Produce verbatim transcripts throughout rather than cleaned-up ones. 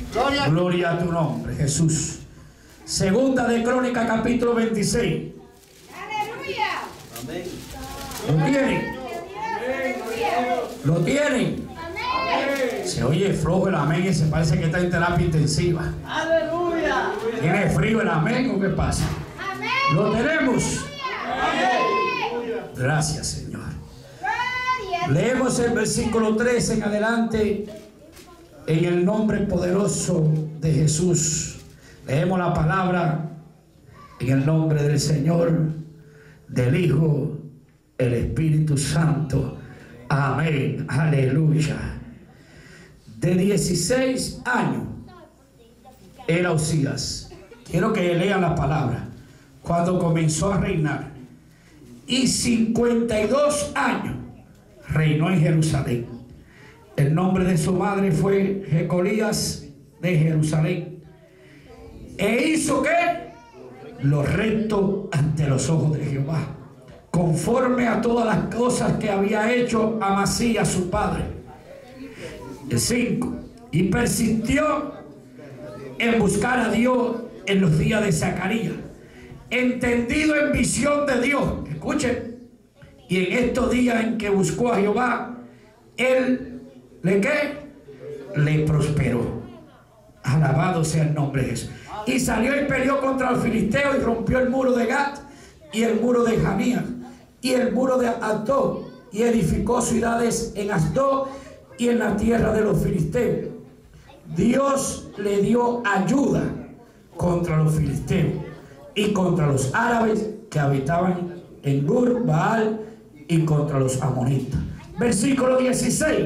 Gloria, Gloria a tu nombre, Jesús. Segunda de Crónica, capítulo veintiséis. Aleluya. Amén. ¿Lo tienen? ¿Lo tienen? Amén. Se oye flojo el amén y se parece que está en terapia intensiva. Aleluya. ¿Tiene frío el amén o qué pasa? Amén. ¿Lo tenemos? Amén. Gracias, Señor. Gloria. Leemos el versículo tres en adelante. En el nombre poderoso de Jesús. Leemos la palabra en el nombre del Señor, del Hijo, el Espíritu Santo. Amén. Aleluya. De dieciséis años era Usías. Quiero que lean la palabra. Cuando comenzó a reinar. Y cincuenta y dos años reinó en Jerusalén. El nombre de su madre fue Jecolías de Jerusalén. E hizo ¿qué? Lo recto ante los ojos de Jehová, conforme a todas las cosas que había hecho Amasías su padre. El cinco. Y persistió en buscar a Dios en los días de Zacarías, entendido en visión de Dios. Escuchen. Y en estos días en que buscó a Jehová, él ¿le qué? Le prosperó. Alabado sea el nombre de Jesús. Y salió y peleó contra los filisteos y rompió el muro de Gat y el muro de Janías y el muro de Asdod, y edificó ciudades en Asdod y en la tierra de los filisteos. Dios le dio ayuda contra los filisteos y contra los árabes que habitaban en Gur, Baal, y contra los amonitas. Versículo dieciséis.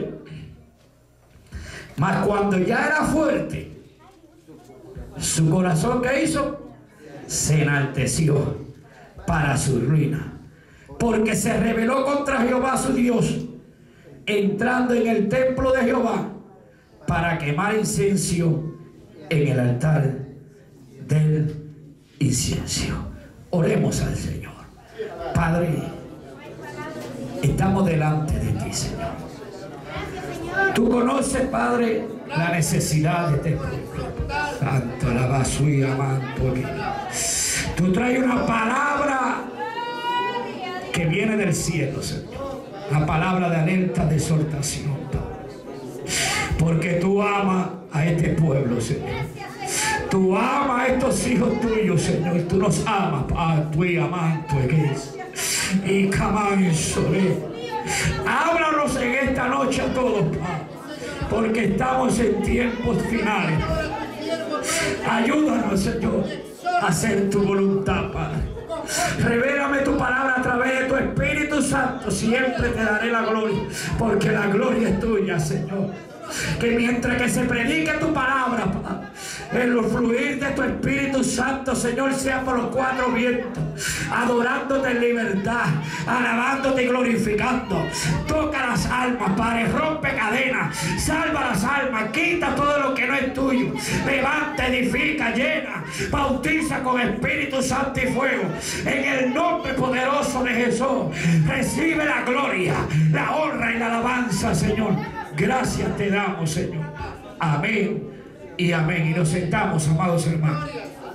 Mas cuando ya era fuerte, su corazón, ¿qué hizo? Se enalteció para su ruina, porque se rebeló contra Jehová su Dios, entrando en el templo de Jehová para quemar incienso en el altar del incienso. Oremos al Señor. Padre, estamos delante de ti, Señor. Tú conoces, Padre, la necesidad de este pueblo. Santo, alabazo y amanto. Tú traes una palabra que viene del cielo, Señor. La palabra de alerta, de exhortación, porque tú amas a este pueblo, Señor. Tú amas a estos hijos tuyos, Señor. Tú nos amas, Padre, tú y amanto. Y camanso, háblanos en esta noche a todos, Padre, porque estamos en tiempos finales. Ayúdanos, Señor, a hacer tu voluntad, Padre. Revélame tu palabra a través de tu Espíritu Santo. Siempre te daré la gloria, porque la gloria es tuya, Señor. Que mientras que se predique tu palabra, Padre, el fluir de tu Espíritu Santo, Señor, sea por los cuatro vientos, adorándote en libertad, alabándote y glorificando. Toca las almas, Padre, rompe cadenas, salva las almas, quita todo lo que no es tuyo, levanta, edifica, llena, bautiza con Espíritu Santo y fuego. En el nombre poderoso de Jesús, recibe la gloria, la honra y la alabanza, Señor. Gracias te damos, Señor. Amén y amén. Y nos sentamos, amados hermanos.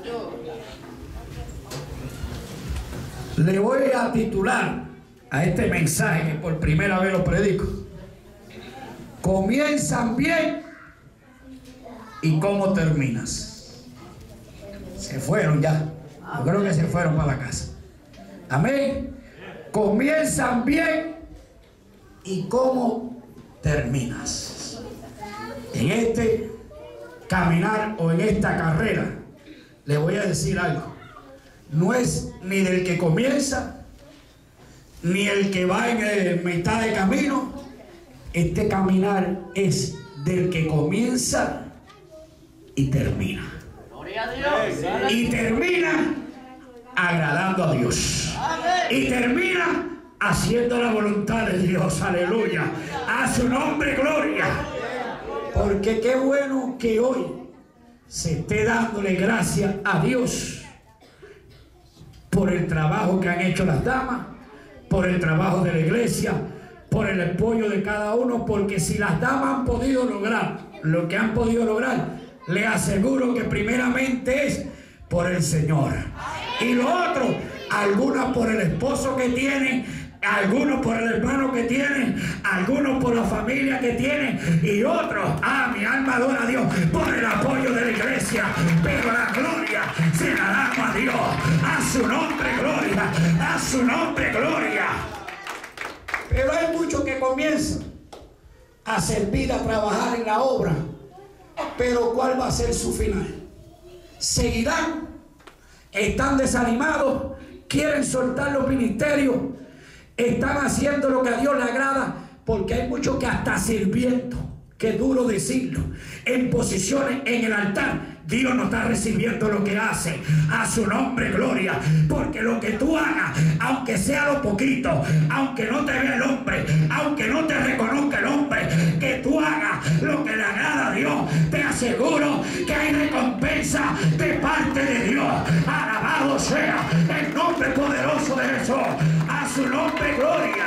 Le voy a titular a este mensaje que por primera vez lo predico: comienzan bien y cómo terminas. Se fueron ya. Yo creo que se fueron para la casa. Amén. Comienzan bien y cómo terminas. En este caminar o en esta carrera, le voy a decir algo: no es ni del que comienza ni el que va en el mitad de camino. Este caminar es del que comienza y termina. Gloria a Dios. Y termina agradando a Dios. Y termina haciendo la voluntad de Dios. Aleluya. A su nombre gloria. Porque qué bueno que hoy se esté dándole gracias a Dios por el trabajo que han hecho las damas, por el trabajo de la iglesia, por el apoyo de cada uno. Porque si las damas han podido lograr lo que han podido lograr, le aseguro que primeramente es por el Señor. Y lo otro, algunas por el esposo que tienen, algunos por el hermano que tienen, algunos por la familia que tienen, y otros, ah, mi alma adora a Dios por el apoyo de la iglesia. Pero la gloria se la damos a Dios. A su nombre gloria, a su nombre gloria. Pero hay muchos que comienzan a servir, a trabajar en la obra, pero ¿cuál va a ser su final? ¿Seguirán? ¿Están desanimados? ¿Quieren soltar los ministerios? ¿Están haciendo lo que a Dios le agrada? Porque hay muchos que hasta sirviendo, que duro decirlo, en posiciones en el altar, Dios no está recibiendo lo que hace. A su nombre gloria. Porque lo que tú hagas, aunque sea lo poquito, aunque no te vea el hombre, aunque no te reconozca el hombre, que tú hagas lo que le agrada a Dios, te aseguro que hay recompensa de parte de Dios. Alabado sea el nombre poderoso de Jesús. A su nombre gloria.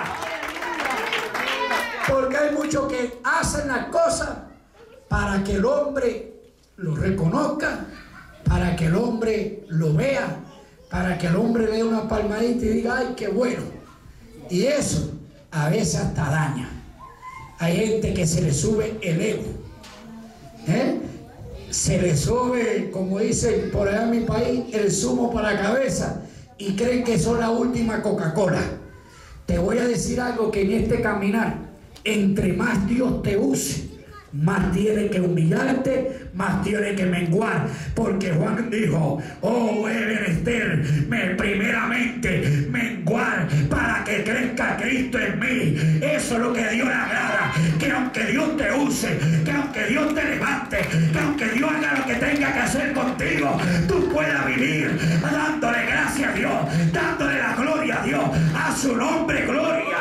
Porque hay muchos que hacen las cosas para que el hombre lo reconozca, para que el hombre lo vea, para que el hombre le dé una palmadita y diga, ay, qué bueno. Y eso a veces hasta daña. Hay gente que se le sube el ego, ¿eh? Se le sube, como dicen por allá en mi país, el zumo para la cabeza y creen que son la última Coca-Cola. Te voy a decir algo, que en este caminar, entre más Dios te use, más tiene que humillarte, más tiene que menguar. Porque Juan dijo, oh, he menester me primeramente menguar para que crezca Cristo en mí. Eso es lo que a Dios le agrada. Que aunque Dios te use, que aunque Dios te levante, que aunque Dios haga lo que tenga que hacer contigo, tú puedas vivir dándole gracias a Dios, dándole la gloria a Dios. A su nombre gloria.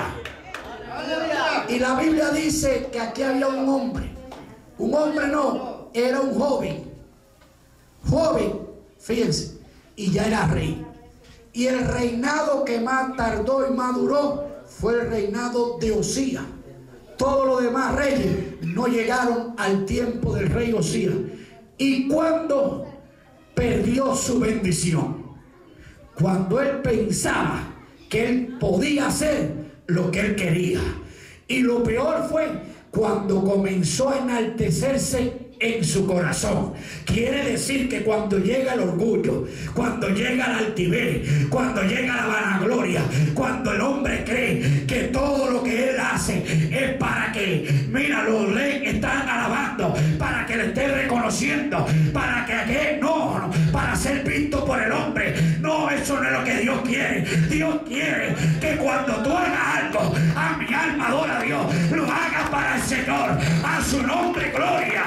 Y la Biblia dice que aquí había un hombre. Un hombre no, era un joven. Joven, fíjense, y ya era rey. Y el reinado que más tardó y más duró fue el reinado de Osías. Todos los demás reyes no llegaron al tiempo del rey Osías. Y cuando perdió su bendición, cuando él pensaba que él podía hacer lo que él quería. Y lo peor fue cuando comenzó a enaltecerse en su corazón. Quiere decir que cuando llega el orgullo, cuando llega la altivez, cuando llega la vanagloria, cuando el hombre cree que todo lo que él hace es para que, mira, los le están alabando, para que le estén reconociendo, para que aquel, no, no, para ser visto por el hombre. No, eso no es lo que Dios quiere. Dios quiere que cuando tú hagas algo, a mi alma adora a Dios, lo hagas para el Señor. A su nombre gloria.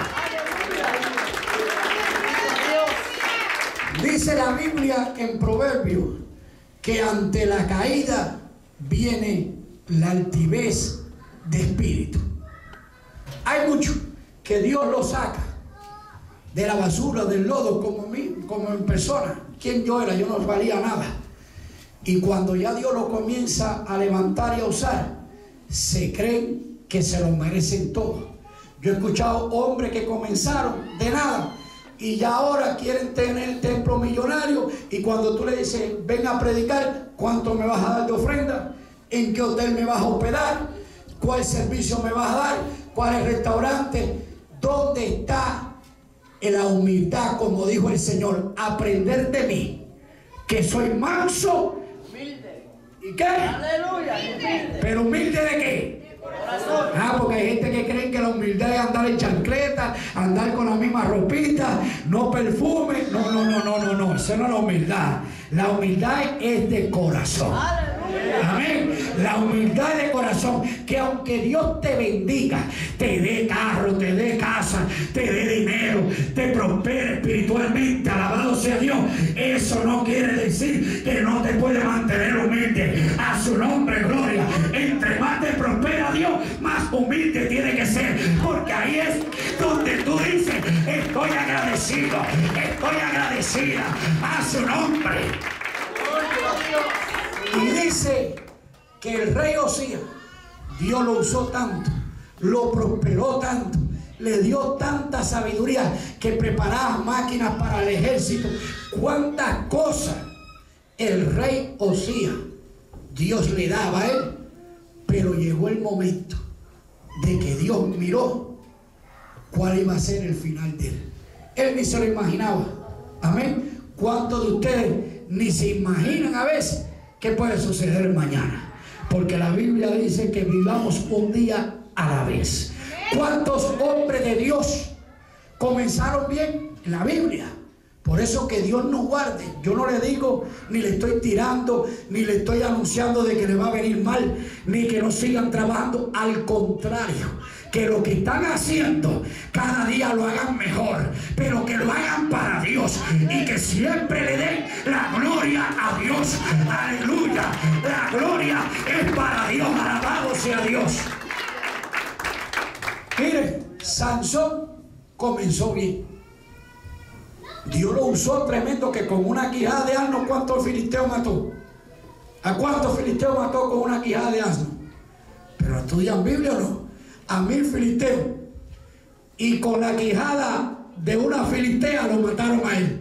Dice la Biblia en Proverbios que ante la caída viene la altivez de espíritu. Hay muchos que Dios los saca de la basura, del lodo, como, mí, como en persona. ¿Quién yo era? Yo no valía nada. Y cuando ya Dios los comienza a levantar y a usar, se creen que se lo merecen todo. Yo he escuchado hombres que comenzaron de nada y ya ahora quieren tener el templo millonario, y cuando tú le dices, ven a predicar, ¿cuánto me vas a dar de ofrenda? ¿En qué hotel me vas a hospedar? ¿Cuál servicio me vas a dar? ¿Cuál es el restaurante? ¿Dónde está la humildad, como dijo el Señor? Aprender de mí, que soy manso. Humilde. ¿Y qué? Aleluya. Humilde. ¿Pero humilde de qué? Corazón. Ah, porque hay gente que cree que la humildad es andar en chancleta, andar con la misma ropita, no perfume. No, no, no, no, no, no. Eso no es la humildad. La humildad es de corazón. Aleluya. Amén. La humildad de corazón, que aunque Dios te bendiga, te dé carro, te dé casa, te dé dinero, te prospere espiritualmente, alabado sea Dios, eso no quiere decir que no te puede mantener humilde. A su nombre gloria. Entre más te prospera Dios, más humilde tiene que ser, porque ahí es donde tú dices, estoy agradecido, estoy agradecida. A su nombre. Y dice que el rey Osías, Dios lo usó tanto, lo prosperó tanto, le dio tanta sabiduría que preparaba máquinas para el ejército. Cuántas cosas el rey Osías Dios le daba a él. Pero llegó el momento de que Dios miró cuál iba a ser el final de él. Él ni se lo imaginaba. Amén. ¿Cuántos de ustedes ni se imaginan a veces qué puede suceder mañana? Porque la Biblia dice que vivamos un día a la vez. ¿Cuántos hombres de Dios comenzaron bien en la Biblia? Por eso que Dios nos guarde. Yo no le digo, ni le estoy tirando, ni le estoy anunciando de que le va a venir mal, ni que no sigan trabajando. Al contrario, que lo que están haciendo cada día lo hagan mejor, pero que lo hagan para Dios y que siempre le den la gloria a Dios. Aleluya. La gloria es para Dios. Alabado sea Dios. Mire, Sansón comenzó bien. Dios lo usó tremendo, que con una quijada de asno, ¿cuántos filisteos mató? ¿A cuántos filisteos mató con una quijada de asno? Pero estudian Biblia o no. A mil filisteos. Y con la quijada de una filistea lo mataron a él.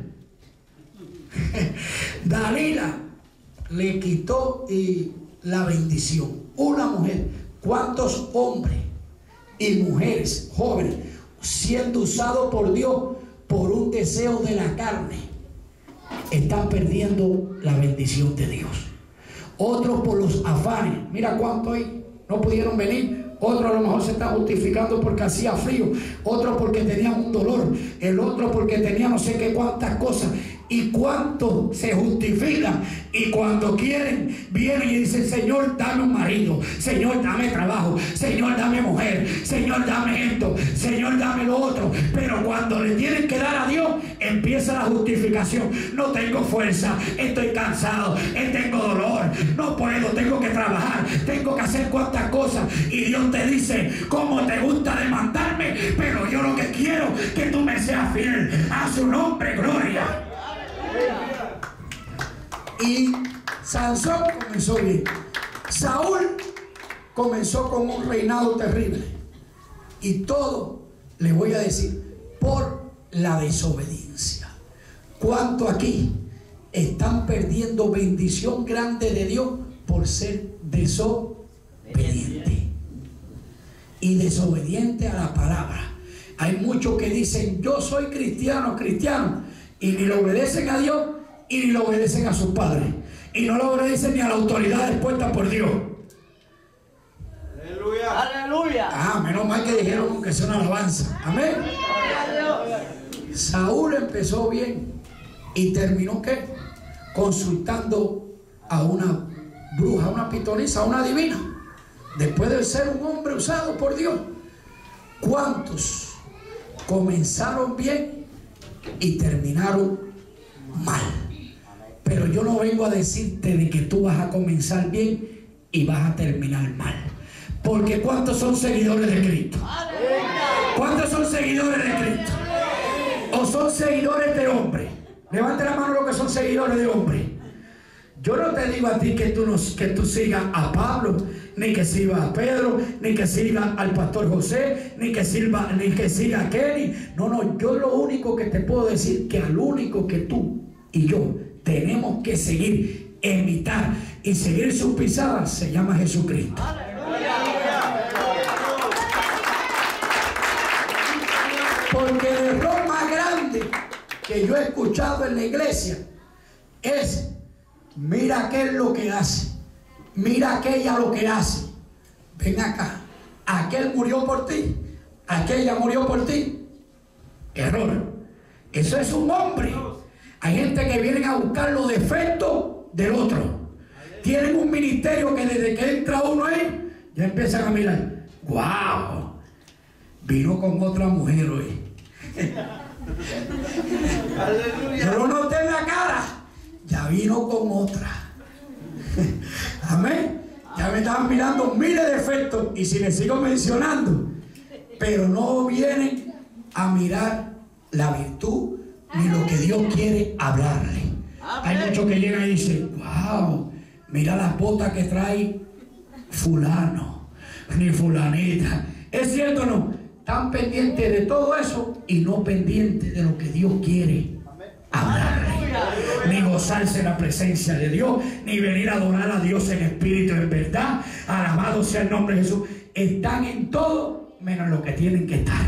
Dalila le quitó y la bendición. Una mujer. ¿Cuántos hombres y mujeres jóvenes siendo usados por Dios por un deseo de la carne están perdiendo la bendición de Dios? Otros por los afanes. Mira cuánto hay, no pudieron venir. Otro a lo mejor se está justificando porque hacía frío. Otro porque tenía un dolor. El otro porque tenía no sé qué cuántas cosas. Y cuánto se justifican. Y cuando quieren, vienen y dicen: Señor, dame un marido. Señor, dame trabajo. Señor, dame mujer. Señor, dame esto. Señor, dame lo otro. Pero cuando le tienen que dar a Dios, empieza la justificación. No tengo fuerza. Estoy cansado. Tengo dolor. No puedo. Tengo que trabajar. Tengo que hacer cuantas cosas. Y Dios te dice: ¿cómo te gusta demandarme? Pero yo lo que quiero es que tú me seas fiel. A su nombre, gloria. Y Sansón comenzó bien. Saúl comenzó con un reinado terrible. Y todo, le voy a decir, por la desobediencia. ¿Cuánto aquí están perdiendo bendición grande de Dios por ser desobediente? Y desobediente a la palabra. Hay muchos que dicen: yo soy cristiano, cristiano, y ni le obedecen a Dios y ni le obedecen a sus padres, y no le obedecen ni a la autoridad expuesta por Dios. Aleluya. Aleluya. Ah, menos mal que dijeron que es una alabanza. Amén. Saúl empezó bien y terminó ¿qué? Consultando a una bruja, una pitonisa, a una divina, después de ser un hombre usado por Dios. ¿Cuántos comenzaron bien y terminaron mal? Pero yo no vengo a decirte de que tú vas a comenzar bien y vas a terminar mal. Porque ¿cuántos son seguidores de Cristo? ¿Cuántos son seguidores de Cristo? ¿O son seguidores de hombre? Levante la mano los que son seguidores de hombre. Yo no te digo a ti que tú, no, que tú sigas a Pablo, ni que sigas a Pedro, ni que sigas al pastor José, ni que, sirva, ni que sigas a Kenny. No, no, yo lo único que te puedo decir, que al único que tú y yo tenemos que seguir, imitar y seguir sus pisadas, se llama Jesucristo. Porque el error más grande que yo he escuchado en la iglesia es: mira aquel lo que hace, mira aquella lo que hace. Ven acá, aquel murió por ti, aquella murió por ti. Error. Eso es un hombre. Hay gente que viene a buscar los defectos del otro. Tienen un ministerio que desde que entra uno ahí, ya empiezan a mirar: wow, vino con otra mujer hoy. Aleluya. Yo lo noté en la cara. Ya vino con otra. Amén. Ya me estaban mirando miles de defectos, y si les sigo mencionando, pero no vienen a mirar la virtud ni lo que Dios quiere hablarle. Hay muchos que llegan y dicen: wow, mira las botas que trae fulano, ni fulanita. ¿Es cierto o no? están pendientes de todo eso y no pendientes de lo que Dios quiere hablarle. Ni gozarse en la presencia de Dios, ni venir a adorar a Dios en espíritu y en verdad. Alabado sea el nombre de Jesús. Están en todo menos lo que tienen que estar.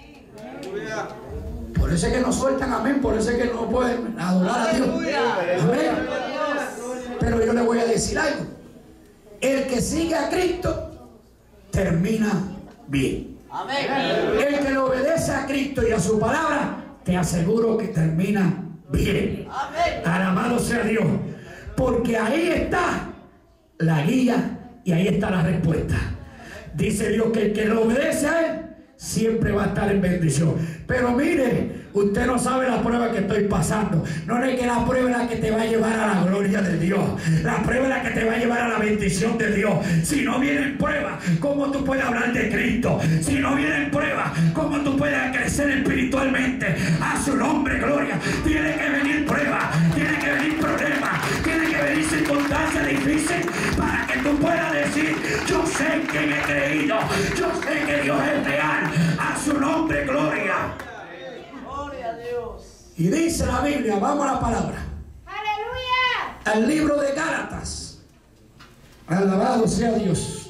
Por eso es que no sueltan, amén. Por eso es que no pueden adorar a Dios. Amén. Pero yo le voy a decir algo. El que sigue a Cristo termina bien. El que le obedece a Cristo y a su palabra, te aseguro que termina bien. Alabado sea Dios. Porque ahí está la guía y ahí está la respuesta. Dice Dios que el que le obedece a Él siempre va a estar en bendición. Pero mire, usted no sabe la prueba que estoy pasando. No es que la prueba es la que te va a llevar a la gloria de Dios. La prueba es la que te va a llevar a la bendición de Dios. Si no vienen pruebas, ¿cómo tú puedes hablar de Cristo? Si no vienen pruebas, ¿cómo tú puedes crecer espiritualmente? A su nombre, gloria. Tiene que venir prueba, tiene que venir problema, tiene que venir circunstancias difíciles para que tú puedas decir: yo sé en quién he creído, yo sé que Dios es real. A su nombre, gloria. Gloria a Dios. Y dice la Biblia, vamos a la palabra, Aleluya. al libro de Gálatas. Alabado sea Dios.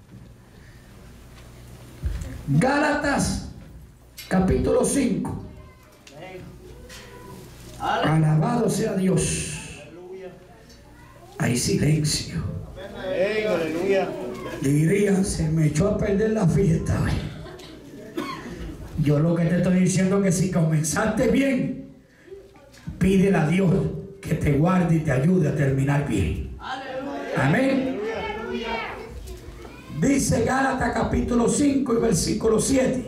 Gálatas capítulo cinco. Alabado sea Dios. Hay silencio. Aleluya. Dirían, se me echó a perder la fiesta. Yo lo que te estoy diciendo es que si comenzaste bien, pídele a Dios que te guarde y te ayude a terminar bien. Amén. Dice Gálatas capítulo cinco y versículo siete.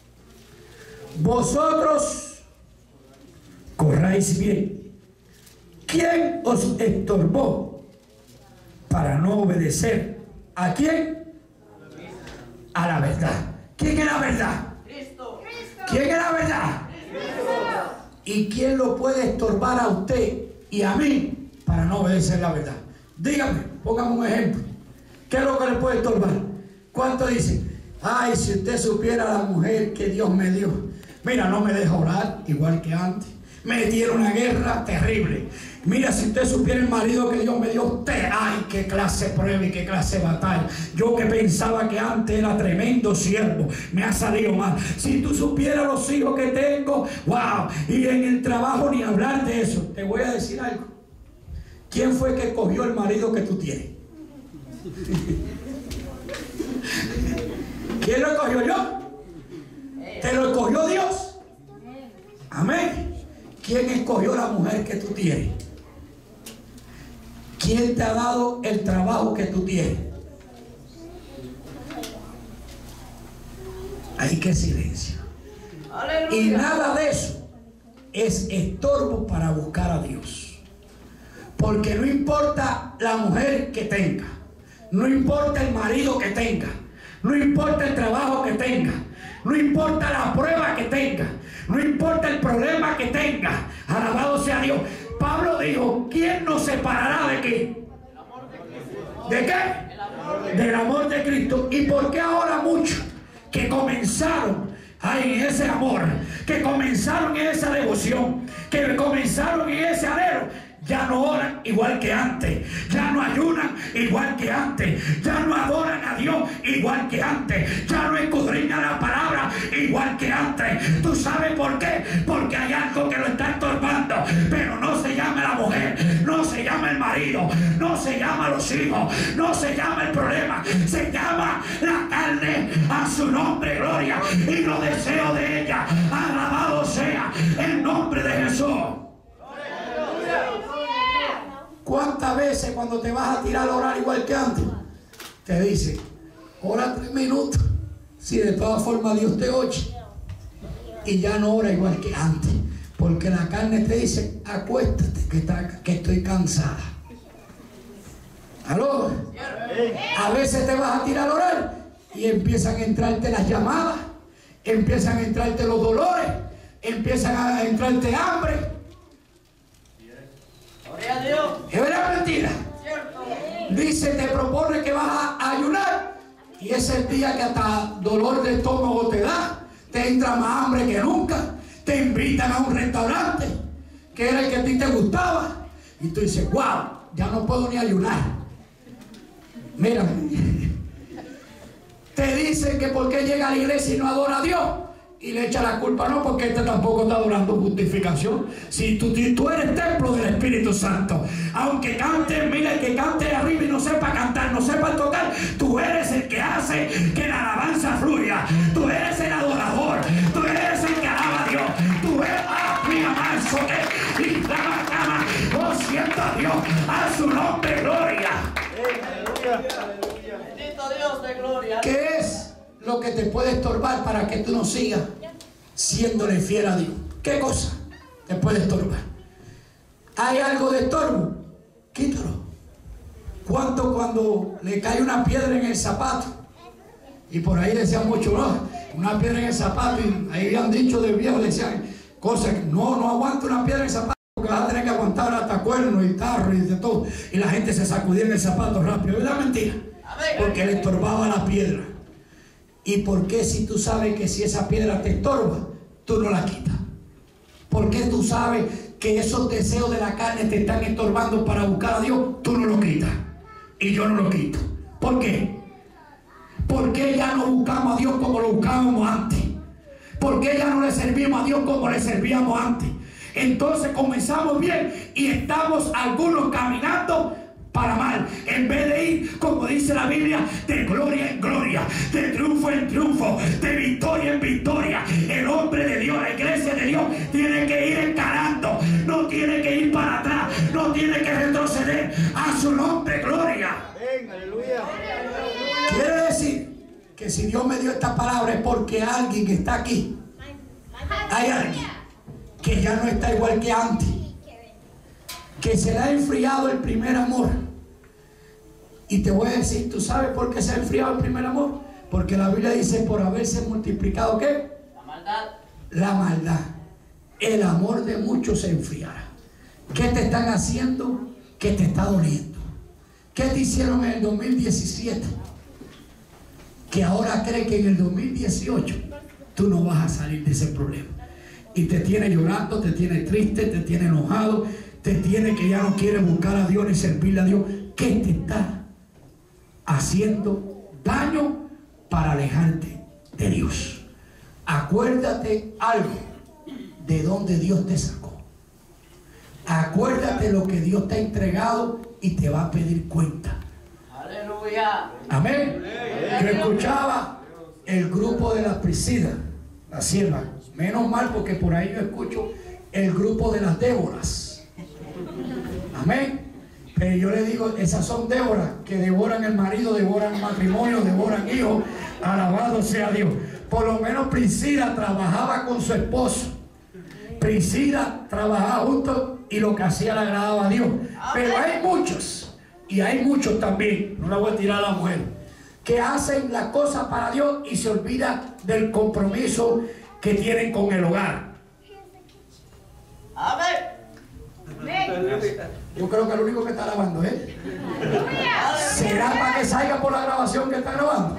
Vosotros corráis bien. ¿Quién os estorbó para no obedecer? ¿A quién? A la verdad. ¿Quién es la verdad? Cristo. ¿Quién es la verdad? ¿Y quién lo puede estorbar a usted y a mí para no obedecer la verdad? Dígame, póngame un ejemplo. ¿Qué es lo que le puede estorbar? ¿Cuánto dicen? Ay, si usted supiera la mujer que Dios me dio. Mira, no me deja orar igual que antes. Me tiene una guerra terrible. Mira, si usted supiera el marido que Dios me dio, usted, ay, qué clase de prueba y qué clase de batalla. Yo que pensaba que antes era tremendo siervo, me ha salido mal. Si tú supieras los hijos que tengo, wow, y en el trabajo ni hablar de eso. Te voy a decir algo. ¿Quién fue que cogió el marido que tú tienes? ¿Quién lo cogió? Yo. ¿Te lo escogió Dios? Amén. ¿Quién escogió la mujer que tú tienes? ¿Quién te ha dado el trabajo que tú tienes? Hay que silencio. Aleluya. Y nada de eso es estorbo para buscar a Dios. Porque no importa la mujer que tenga, no importa el marido que tenga, no importa el trabajo que tenga, no importa la prueba que tenga, no importa el problema que tenga, alabado sea Dios. Pablo dijo: ¿quién nos separará de qué? ¿De qué? Del amor de Cristo. ¿Y por qué ahora muchos que comenzaron ahí en ese amor, que comenzaron en esa devoción, que comenzaron en ese anhelo, ya no oran igual que antes, ya no ayunan igual que antes, ya no adoran a Dios igual que antes, ya no escudriñan la palabra igual que antes? ¿Tú sabes por qué? Porque hay algo que lo está estorbando, pero no se llama la mujer, no se llama el marido, no se llama los hijos, no se llama el problema, se llama la carne. A su nombre, gloria, y los deseos de ella. Alabado sea el nombre de Jesús. ¿Cuántas veces cuando te vas a tirar a orar igual que antes, te dice: ora tres minutos, si de todas formas Dios te oye? Y ya no ora igual que antes, porque la carne te dice: acuéstate, que, está, que estoy cansada. ¿Aló? A veces te vas a tirar a orar y empiezan a entrarte las llamadas, empiezan a entrarte los dolores, empiezan a entrarte hambre. Gloria a Dios. ¿Es verdad o mentira? Cierto. Dice, te propone que vas a ayunar Y ese es el día que hasta dolor de estómago te da, te entra más hambre que nunca, te invitan a un restaurante que era el que a ti te gustaba y tú dices, wow, ya no puedo ni ayunar. Mira, te dicen que por qué llega a la iglesia y no adora a Dios y le echa la culpa, no, porque este tampoco está adorando justificación. Si tú, tú eres templo del Espíritu Santo, aunque cante, mira, el que cante arriba y no sepa cantar, no sepa tocar, tú eres el que hace que la alabanza fluya, tú eres el adorador, tú eres el que alaba a Dios, tú eres, ah, mira, manso, que y clama, clama, oh, siento a Dios, a su nombre, gloria. Bendito Dios de gloria. ¿Qué es lo que te puede estorbar para que tú no sigas siéndole fiel a Dios? ¿Qué cosa te puede estorbar? ¿Hay algo de estorbo? Quítalo. ¿Cuánto cuando le cae una piedra en el zapato? Y por ahí decían mucho, no, una piedra en el zapato, y ahí habían dicho de viejo, decían cosas, no, no aguanta una piedra en el zapato, porque vas a tener que aguantar hasta cuernos y tarro y de todo. Y la gente se sacudía en el zapato rápido. Es la mentira. Porque le estorbaba la piedra. ¿Y por qué si tú sabes que si esa piedra te estorba, tú no la quitas? ¿Por qué tú sabes que esos deseos de la carne te están estorbando para buscar a Dios? Tú no lo quitas. Y yo no lo quito. ¿Por qué? ¿Por qué ya no buscamos a Dios como lo buscábamos antes? ¿Por qué ya no le servimos a Dios como le servíamos antes? Entonces comenzamos bien y estamos algunos caminando para mal, en vez de ir, como dice la Biblia, de gloria en gloria, de triunfo en triunfo, de victoria en victoria. El hombre de Dios, la iglesia de Dios, tiene que ir encarando, no tiene que ir para atrás, no tiene que retroceder. A su nombre, gloria. Aleluya. Quiere decir que si Dios me dio esta palabra es porque alguien que está aquí, hay alguien que ya no está igual que antes, que se le ha enfriado el primer amor. Y te voy a decir, ¿tú sabes por qué se ha enfriado el primer amor? Porque la Biblia dice, por haberse multiplicado, ¿qué? La maldad. La maldad. El amor de muchos se enfriará. ¿Qué te están haciendo? ¿Qué te está doliendo? ¿Qué te hicieron en el dos mil diecisiete? Que ahora cree que en el dos mil dieciocho tú no vas a salir de ese problema. Y te tiene llorando, te tiene triste, te tiene enojado, te tiene que ya no quiere buscar a Dios ni servirle a Dios. ¿Qué te está haciendo daño para alejarte de Dios? Acuérdate algo de donde Dios te sacó. Acuérdate lo que Dios te ha entregado y te va a pedir cuenta. Aleluya. Amén. Yo escuchaba el grupo de las Priscilas, las siervas. Menos mal, porque por ahí yo escucho el grupo de las Déboras. Amén. Pero yo le digo, esas son Déboras que devoran el marido, devoran el matrimonio, devoran hijos. Alabado sea Dios. Por lo menos Priscila trabajaba con su esposo. Priscila trabajaba juntos y lo que hacía le agradaba a Dios. Pero hay muchos, y hay muchos también, no la voy a tirar a la mujer, que hacen la cosa para Dios y se olvidan del compromiso que tienen con el hogar. Amén. Yo creo que el único que está grabando es él. ¿Será para que salga por la grabación que está grabando?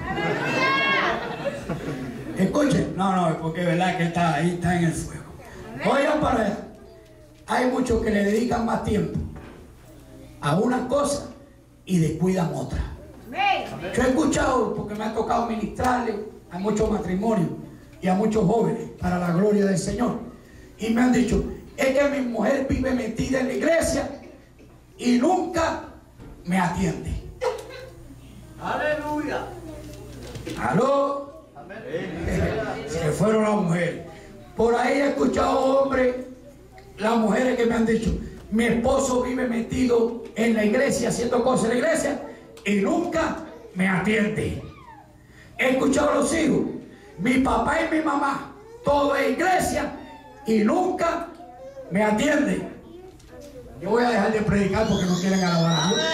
Escuchen. No, no, porque es verdad que está ahí, está en el fuego. Oigan para allá. Hay muchos que le dedican más tiempo a una cosa y descuidan otra. Yo he escuchado, porque me ha tocado ministrarle a muchos matrimonios y a muchos jóvenes para la gloria del Señor. Y me han dicho, es que mi mujer vive metida en la iglesia y nunca me atiende. Aleluya. ¿Aló? Se fueron las mujeres. Por ahí he escuchado hombres, las mujeres que me han dicho, mi esposo vive metido en la iglesia, haciendo cosas en la iglesia y nunca me atiende. He escuchado a los hijos, mi papá y mi mamá, todo es iglesia y nunca me atiende. Yo voy a dejar de predicar porque no quieren alabar a Dios.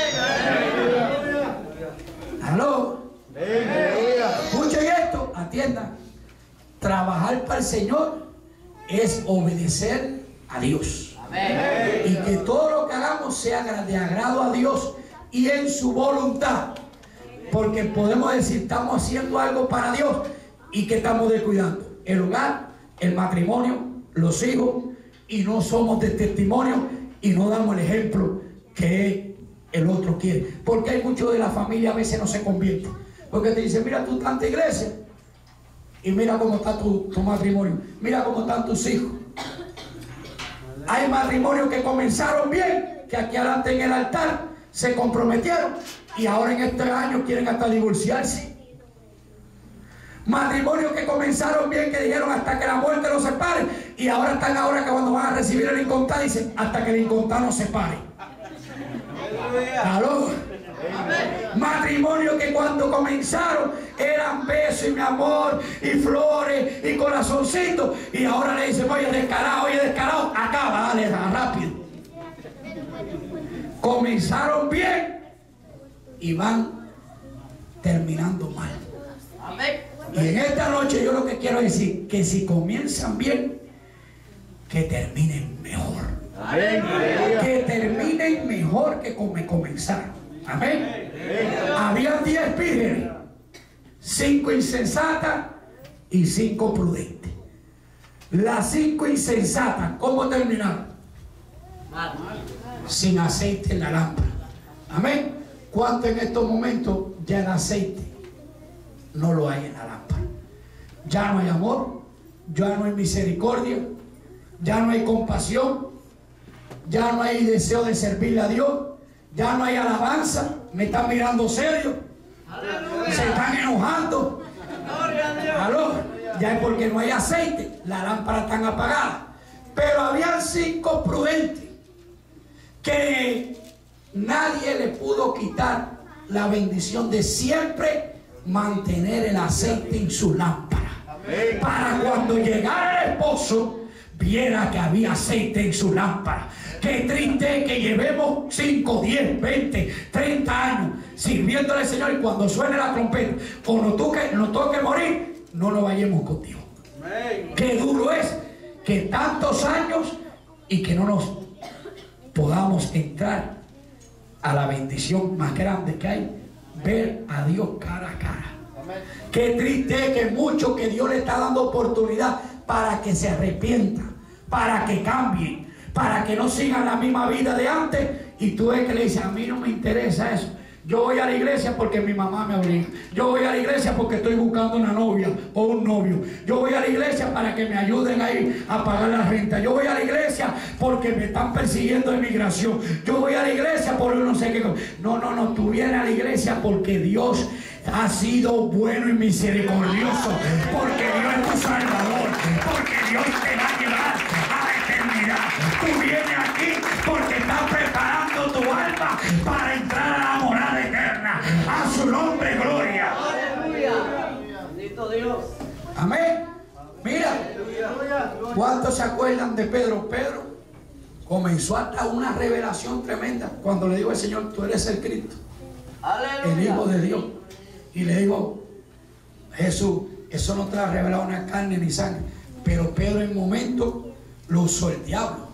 ¿Aló? Escuchen esto, atiendan. Trabajar para el Señor es obedecer a Dios. Amén. Y que todo lo que hagamos sea de agrado a Dios y en su voluntad. porque podemos decir, estamos haciendo algo para Dios y que estamos descuidando el hogar, el matrimonio, los hijos, y no somos de testimonio y no damos el ejemplo que el otro quiere. Porque hay muchos de la familia a veces no se convierten, porque te dicen, mira tú tanta iglesia y mira cómo está tu, tu matrimonio, mira cómo están tus hijos. Hay matrimonios que comenzaron bien, que aquí adelante en el altar se comprometieron y ahora en este año quieren hasta divorciarse. Matrimonios que comenzaron bien, que dijeron hasta que la muerte los separe, y ahora están ahora que cuando van a recibir el incontado dicen hasta que el incontado nos separe. ¿Aló? Matrimonios que cuando comenzaron eran besos y mi amor y flores y corazoncitos, y ahora le dicen, oye descarado, oye descarado, acaba, dale, rápido. Comenzaron bien y van terminando mal. Y en esta noche yo lo que quiero decir, que si comienzan bien, que terminen mejor. Que terminen mejor que como comenzaron. Amén. Había diez vírgenes, cinco insensatas y cinco prudentes. Las cinco insensatas, ¿cómo terminaron? Sin aceite en la lámpara. Amén. ¿Cuánto en estos momentos ya el aceite no lo hay en la lámpara? Ya no hay amor, ya no hay misericordia, ya no hay compasión, ya no hay deseo de servirle a Dios, ya no hay alabanza. Me están mirando serio, se están enojando. ¿Aló? Ya es porque no hay aceite, la lámpara está apagada. Pero habían cinco prudentes que nadie le pudo quitar la bendición de siempre mantener el aceite en su lámpara. Para cuando llegara el esposo, viera que había aceite en su lámpara. Qué triste que llevemos cinco, diez, veinte, treinta años sirviéndole al Señor, y cuando suene la trompeta o nos toque, nos toque morir, no nos vayamos contigo. Qué duro es que tantos años y que no nos podamos entrar a la bendición más grande que hay, ver a Dios cara a cara. Qué triste es que muchos que Dios le está dando oportunidad para que se arrepientan, para que cambien, para que no sigan la misma vida de antes, y tú ves que le dices, a mí no me interesa eso. Yo voy a la iglesia porque mi mamá me obliga. Yo voy a la iglesia porque estoy buscando una novia o un novio. Yo voy a la iglesia para que me ayuden ahí a pagar la renta. Yo voy a la iglesia porque me están persiguiendo en migración. Yo voy a la iglesia por no sé qué. No, no, no. Tú vienes a la iglesia porque Dios ha sido bueno y misericordioso. Porque Dios es tu Salvador. Porque Dios te va a llevar a la eternidad. Tú vienes aquí porque estás preparando tu alma para entrar a la morada eterna. A su nombre, gloria. Aleluya. Bendito Dios. Amén. Mira, ¿cuántos se acuerdan de Pedro? Pedro comenzó hasta una revelación tremenda cuando le dijo al Señor, tú eres el Cristo, el Hijo de Dios. Y le digo, Jesús, eso no te lo ha revelado una carne ni sangre. Pero Pedro en un momento lo usó el diablo.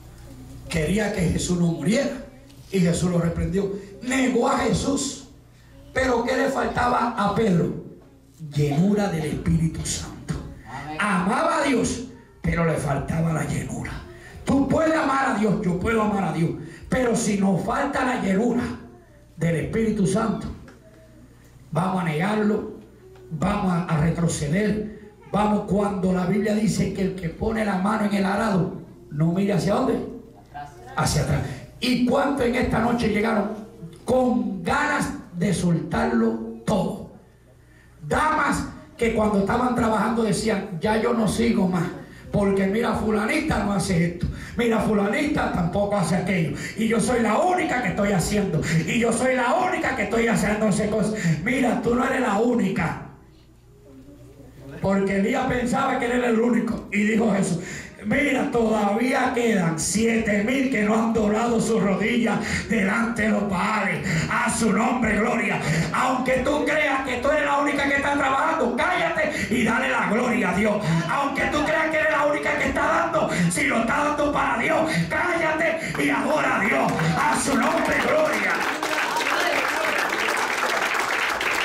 Quería que Jesús no muriera y Jesús lo reprendió. Negó a Jesús. Pero ¿qué le faltaba a Pedro? Llenura del Espíritu Santo. Amaba a Dios, pero le faltaba la llenura. Tú puedes amar a Dios, yo puedo amar a Dios, pero si nos falta la llenura del Espíritu Santo, vamos a negarlo, vamos a, a retroceder. Vamos, cuando la Biblia dice que el que pone la mano en el arado no mire hacia dónde, hacia atrás. ¿Y cuántos en esta noche llegaron con ganas de soltarlo todo? Damas que cuando estaban trabajando decían, ya yo no sigo más, porque mira, fulanita no hace esto, mira, fulanita tampoco hace aquello, y yo soy la única que estoy haciendo, y yo soy la única que estoy haciendo esas cosas. Mira, tú no eres la única, porque Elías pensaba que él era el único, y dijo Jesús, mira, todavía quedan siete mil que no han doblado sus rodillas delante de los Baales. A su nombre, gloria. Aunque tú creas que tú eres la única que está trabajando, cállate y dale la gloria a Dios. Aunque tú creas que eres la única que está dando, si lo está dando para Dios, cállate y adora a Dios. A su nombre, gloria.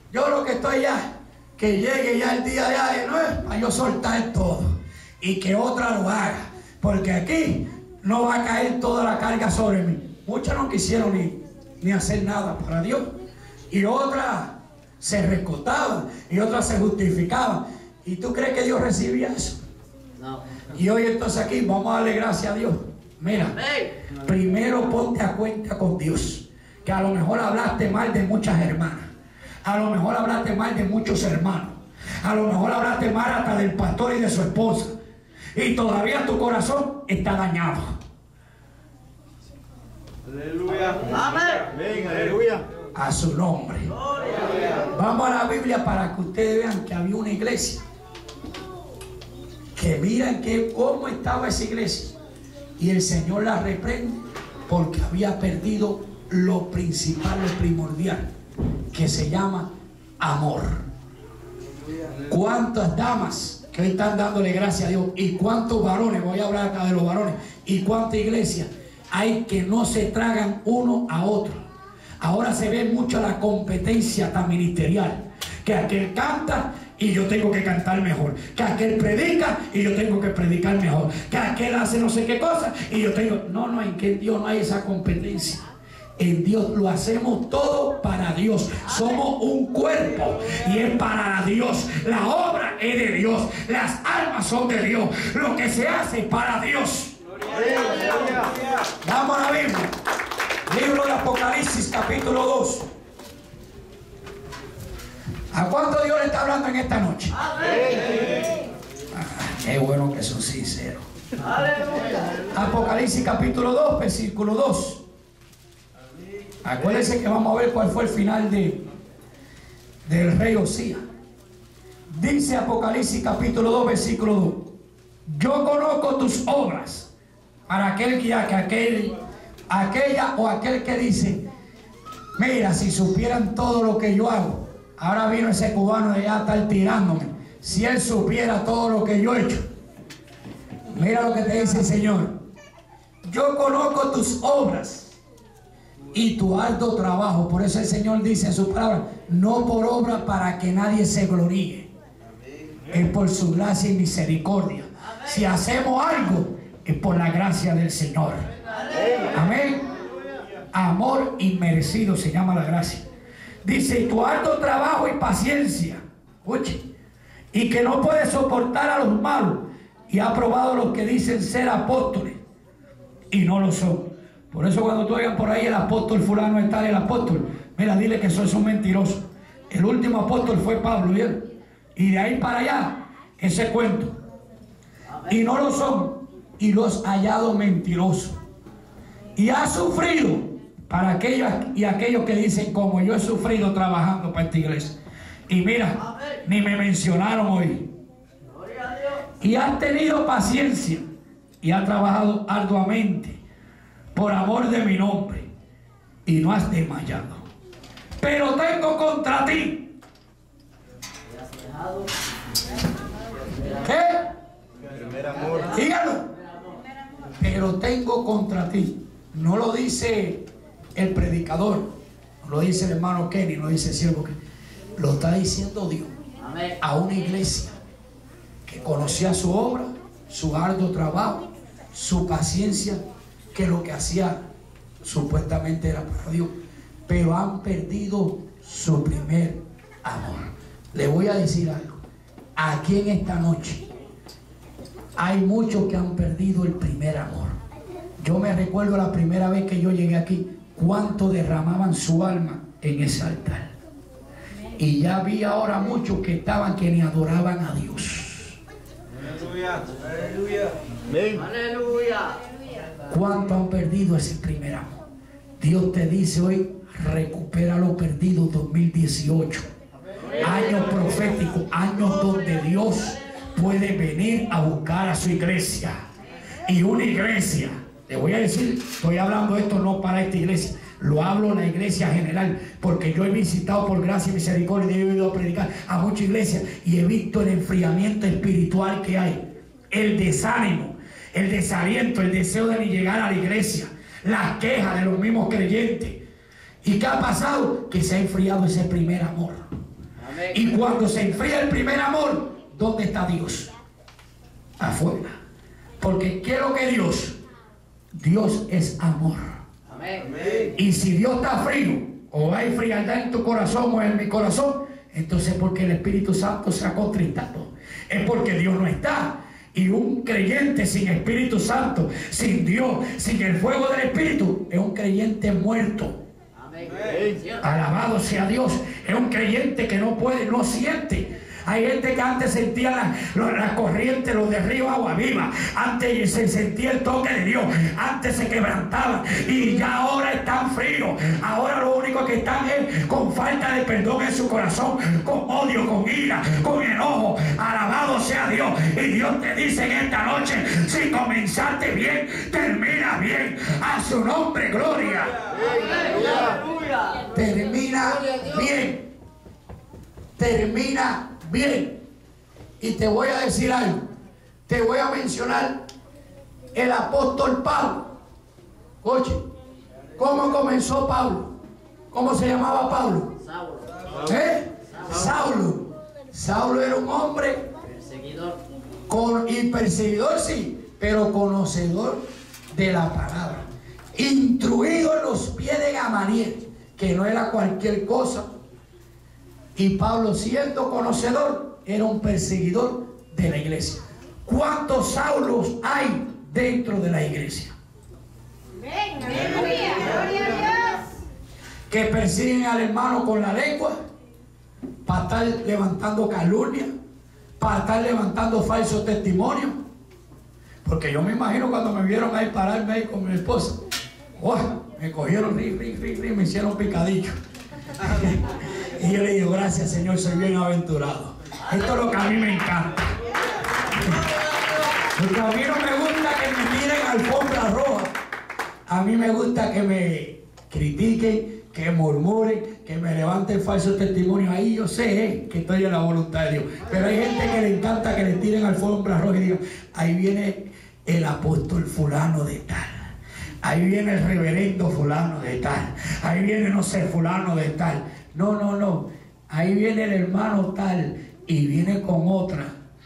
Yo lo que estoy ya, que llegue ya el día ya, no es para yo soltar todo y que otra lo haga, porque aquí no va a caer toda la carga sobre mí. Muchas no quisieron ni, ni hacer nada para Dios, y otras se recotaban y otras se justificaban. ¿Y tú crees que Dios recibía eso? No. Y hoy entonces aquí vamos a darle gracias a Dios. Mira, primero ponte a cuenta con Dios, que a lo mejor hablaste mal de muchas hermanas, a lo mejor hablaste mal de muchos hermanos, a lo mejor hablaste mal hasta del pastor y de su esposa, y todavía tu corazón está dañado. Aleluya. Amén. Aleluya. A su nombre. Vamos a la Biblia para que ustedes vean que había una iglesia, que miran que cómo estaba esa iglesia, y el Señor la reprende porque había perdido lo principal, lo primordial, que se llama amor. ¿Cuántas damas que hoy están dándole gracias a Dios, y cuántos varones, voy a hablar acá de los varones, y cuántas iglesias hay que no se tragan uno a otro? Ahora se ve mucho la competencia tan ministerial, que aquel canta y yo tengo que cantar mejor, que aquel predica y yo tengo que predicar mejor, que aquel hace no sé qué cosa y yo tengo... No, no, en que en Dios no hay esa competencia. En Dios lo hacemos todo para Dios. Somos un cuerpo y es para Dios. La obra es de Dios. Las almas son de Dios. Lo que se hace es para Dios. Vamos a la Biblia. Libro de Apocalipsis, capítulo dos. ¿A cuánto Dios le está hablando en esta noche? Amén. Ah, qué bueno que son sinceros. Aleluya. Apocalipsis capítulo dos, versículo dos. Acuérdense que vamos a ver cuál fue el final de, del rey Osías. Dice Apocalipsis capítulo dos, versículo dos. Yo conozco tus obras. Para aquel que, que aquel, aquella o aquel que dice, mira, si supieran todo lo que yo hago. Ahora vino ese cubano de allá a estar tirándome. Si él supiera todo lo que yo he hecho. Mira lo que te dice el Señor. Yo conozco tus obras y tu arduo trabajo. Por eso el Señor dice en su palabra, no por obra para que nadie se gloríe. Es por su gracia y misericordia. Si hacemos algo, es por la gracia del Señor. Amén. Amor inmerecido se llama la gracia. Dice, tu alto trabajo y paciencia, oye, y que no puede soportar a los malos, y ha probado los que dicen ser apóstoles y no lo son. Por eso cuando tú oigas por ahí el apóstol fulano es tal, el apóstol, mira, dile que soy un mentiroso. El último apóstol fue Pablo, ¿bien? Y de ahí para allá ese cuento, y no lo son, y los ha hallado mentirosos, y ha sufrido para aquellos y aquellos que dicen, como yo he sufrido trabajando para esta iglesia. Y mira, ni me mencionaron hoy. Y has tenido paciencia y has trabajado arduamente por amor de mi nombre y no has desmayado. Pero tengo contra ti. ¿Qué? Primer amor. Dígalo. Pero tengo contra ti. No lo dice el predicador, no lo dice el hermano Kenny, no lo dice el siervo Kenny. Lo está diciendo Dios. Amén. A una iglesia que conocía su obra, su arduo trabajo, su paciencia, que lo que hacía supuestamente era para Dios, pero han perdido su primer amor. Le voy a decir algo. Aquí en esta noche hay muchos que han perdido el primer amor. Yo me recuerdo la primera vez que yo llegué aquí, cuánto derramaban su alma en ese altar. Y ya vi ahora muchos que estaban que ni adoraban a Dios. Aleluya. Aleluya. Amén. Aleluya. ¿Cuánto han perdido ese primer amor? Dios te dice hoy, recupera lo perdido. Dos mil dieciocho, año profético, años donde Dios puede venir a buscar a su iglesia. Y una iglesia, te voy a decir, estoy hablando esto no para esta iglesia, lo hablo en la iglesia general, porque yo he visitado por gracia y misericordia y he ido a predicar a muchas iglesias y he visto el enfriamiento espiritual que hay, el desánimo, el desaliento, el deseo de ni llegar a la iglesia, las quejas de los mismos creyentes. ¿Y qué ha pasado? Que se ha enfriado ese primer amor. Y cuando se enfría el primer amor, ¿dónde está Dios? Afuera. Porque ¿qué es lo que es Dios? Dios es amor. Amén. Y si Dios está frío, o hay frialdad en tu corazón o en mi corazón, entonces es porque el Espíritu Santo se ha contristado. Es porque Dios no está. Y un creyente sin Espíritu Santo, sin Dios, sin el fuego del Espíritu, es un creyente muerto. Amén. Alabado sea Dios. Es un creyente que no puede, no siente. Hay gente que antes sentía la, la, la corriente, los de río agua viva. Antes se sentía el toque de Dios. Antes se quebrantaban. Y ya ahora están fríos. Ahora lo único que están es con falta de perdón en su corazón. Con odio, con ira, con enojo. Alabado sea Dios. Y Dios te dice en esta noche, si comenzaste bien, termina bien. A su nombre, gloria. Aleluya. Termina bien. Termina bien. Y te voy a decir algo. Te voy a mencionar el apóstol Pablo. Oye, ¿cómo comenzó Pablo? ¿Cómo se llamaba Pablo? Saulo. ¿Eh? Saulo. Saulo era un hombre Perseguidor. con, y perseguidor, sí, pero conocedor de la palabra. Instruido en los pies de Gamaliel, que no era cualquier cosa. Y Pablo, siendo conocedor, era un perseguidor de la iglesia. ¿Cuántos Saulos hay dentro de la iglesia? Amén. Aleluya. Gloria a Dios. Que persiguen al hermano con la lengua, para estar levantando calumnia, para estar levantando falsos testimonios. Porque yo me imagino cuando me vieron ahí pararme ahí con mi esposa, oh, me cogieron, ri, ri, ri, ri, me hicieron picadillo. Y yo le digo, gracias Señor, soy bienaventurado. Esto es lo que a mí me encanta. Porque a mí no me gusta que me miren alfombra roja. A mí me gusta que me critiquen, que murmuren, que me levanten falsos testimonios. Ahí yo sé eh, que estoy en la voluntad de Dios. Pero hay gente que le encanta que le tiren alfombra roja y digan, ahí viene el apóstol fulano de tal. Ahí viene el reverendo fulano de tal. Ahí viene no sé fulano de tal. No, no, no. Ahí viene el hermano tal y viene con otra.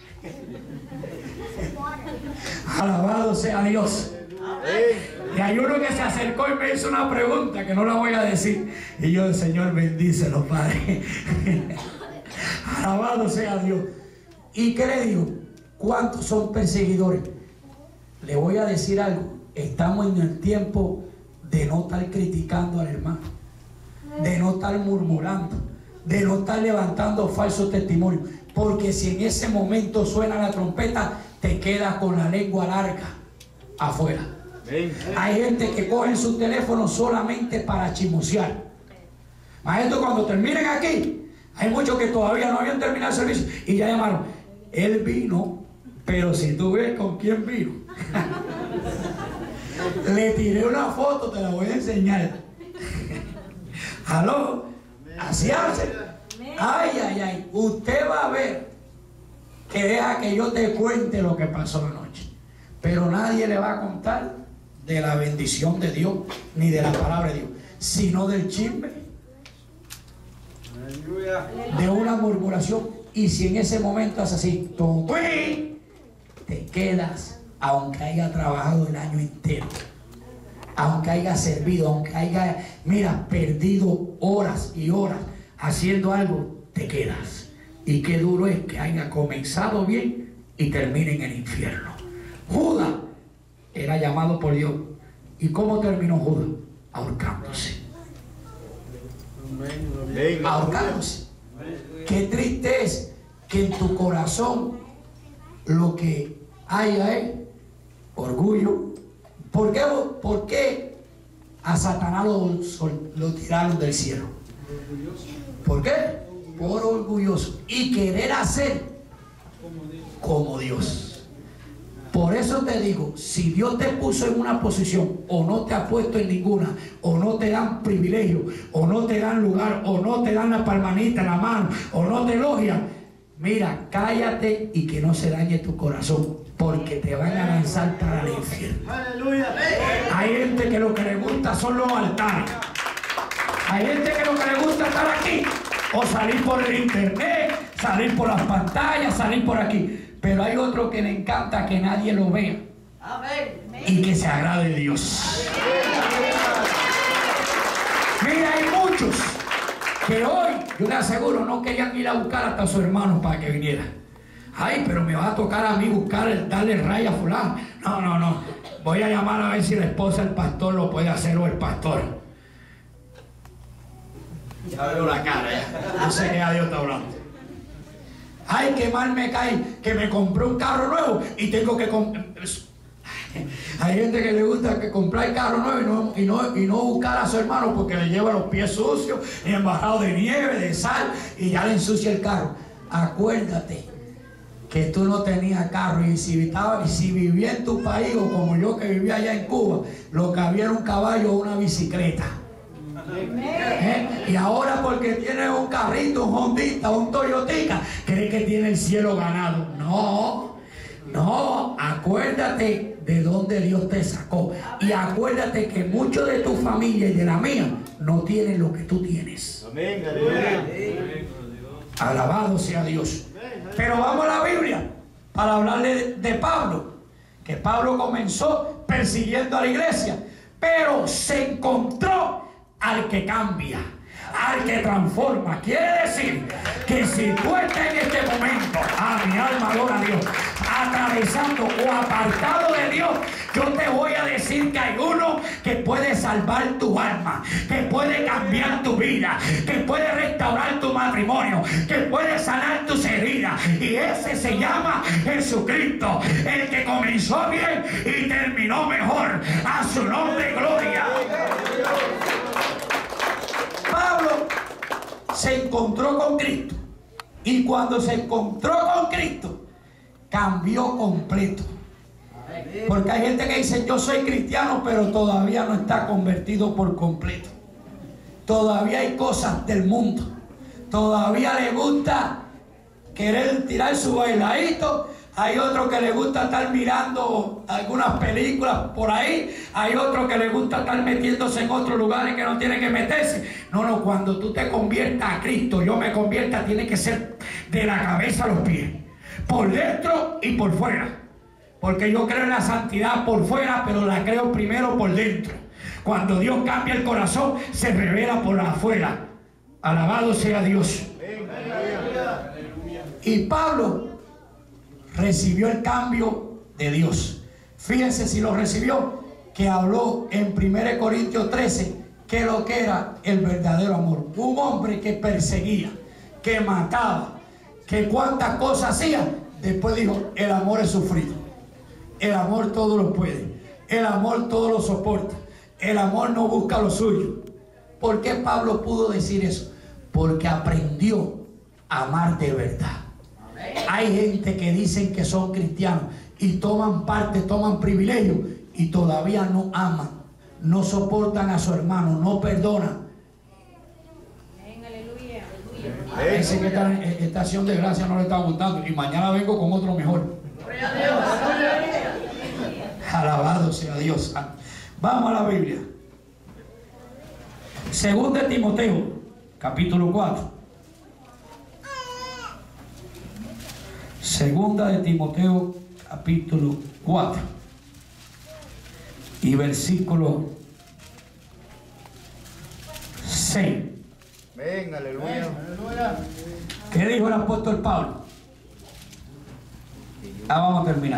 Alabado sea Dios. Y hay uno que se acercó y me hizo una pregunta que no la voy a decir. Y yo, Señor, bendícelo, Padre. Alabado sea Dios. ¿Y qué le digo? ¿Cuántos son perseguidores? Le voy a decir algo. Estamos en el tiempo de no estar criticando al hermano, de no estar murmurando, de no estar levantando falsos testimonios. Porque si en ese momento suena la trompeta, te quedas con la lengua larga afuera. Hay gente que coge su teléfono solamente para chismosear. Maestro, cuando terminen aquí, hay muchos que todavía no habían terminado el servicio y ya llamaron. Él vino, pero si tú ves con quién vino. Le tiré una foto, te la voy a enseñar. ¿Aló? Así hace. Ay, ay, ay. Usted va a ver que deja que yo te cuente lo que pasó anoche. Pero nadie le va a contar de la bendición de Dios, ni de la palabra de Dios, sino del chisme, de una murmuración. Y si en ese momento es así, tú, te quedas, aunque haya trabajado el año entero, aunque haya servido, aunque haya, mira, perdido horas y horas haciendo algo, te quedas. Y qué duro es que haya comenzado bien y termine en el infierno. Judas era llamado por Dios. ¿Y cómo terminó Judas? Ahorcándose. Ahorcándose. Qué triste es que en tu corazón lo que haya es orgullo. ¿Por qué, por qué a Satanás lo, lo tiraron del cielo? ¿Por qué? Por orgulloso. Y querer hacer como Dios. Por eso te digo, si Dios te puso en una posición o no te ha puesto en ninguna, o no te dan privilegio, o no te dan lugar, o no te dan la palmanita en la mano, o no te elogian, mira, cállate y que no se dañe tu corazón, porque te van a lanzar para el infierno. Hay gente que lo que le gusta son los altares. Hay gente que lo que le gusta estar aquí o salir por el internet, salir por las pantallas, salir por aquí. Pero hay otro que le encanta que nadie lo vea. Amén. Y que se agrade de Dios. Mira, hay muchos que hoy, yo le aseguro, no querían ir a buscar hasta a su hermano para que viniera. Ay, pero me va a tocar a mí buscar, darle raya a fulano. No, no, no. Voy a llamar a ver si la esposa del pastor lo puede hacer o el pastor. Ya veo la cara, ya. No sé qué a Dios está hablando. Ay, qué mal me cae que me compré un carro nuevo y tengo que comprar. Hay gente que le gusta que comprar el carro nuevo y no, y, no, y no buscar a su hermano porque le lleva los pies sucios y embajado de nieve, de sal, y ya le ensucia el carro. Acuérdate que tú no tenías carro, y si, estaba, y si vivía en tu país o como yo que vivía allá en Cuba, lo que había era un caballo o una bicicleta. ¿Eh? Y ahora porque tiene un carrito, un Hondita, un Toyotica, cree que tiene el cielo ganado. No, no, acuérdate de dónde Dios te sacó. Y acuérdate que muchos de tu familia y de la mía no tienen lo que tú tienes. Amén, aleluya. Alabado sea Dios. Pero vamos a la Biblia para hablarle de, de Pablo. Que Pablo comenzó persiguiendo a la iglesia, pero se encontró al que cambia, al que transforma. Quiere decir que si tú estás en este momento, a mi alma adora a Dios, atravesando o apartado de Dios, yo te voy a decir que hay uno que puede salvar tu alma, que puede cambiar tu vida, que puede restaurar tu matrimonio, que puede sanar tus heridas, y ese se llama Jesucristo, el que comenzó bien y terminó mejor. A su nombre gloria. Pablo se encontró con Cristo, y cuando se encontró con Cristo cambió completo. Porque hay gente que dice: yo soy cristiano, pero todavía no está convertido por completo. Todavía hay cosas del mundo, todavía le gusta querer tirar su bailadito. Hay otro que le gusta estar mirando algunas películas por ahí. Hay otro que le gusta estar metiéndose en otros lugares que no tiene que meterse. No, no, cuando tú te conviertas a Cristo, yo me convierta, tiene que ser de la cabeza a los pies, por dentro y por fuera. Porque yo creo en la santidad por fuera, pero la creo primero por dentro. Cuando Dios cambia el corazón, se revela por afuera. Alabado sea Dios. Y Pablo recibió el cambio de Dios. Fíjense si lo recibió, que habló en primera Corintios trece que lo que era el verdadero amor. Un hombre que perseguía, que mataba, que cuántas cosas hacía. Después dijo: el amor es sufrido, el amor todo lo puede, el amor todo lo soporta, el amor no busca lo suyo. ¿Por qué Pablo pudo decir eso? Porque aprendió a amar de verdad. Hay gente que dicen que son cristianos y toman parte, toman privilegios, y todavía no aman, no soportan a su hermano, no perdonan. Ese que está en estación de gracia no le está gustando, y mañana vengo con otro mejor. Alabado sea Dios. Vamos a la Biblia. Segunda de Timoteo, capítulo cuatro. Segunda de Timoteo, capítulo cuatro. Y versículo seis. Ven, aleluya. ¿Qué dijo el apóstol Pablo? Ah, vamos a terminar.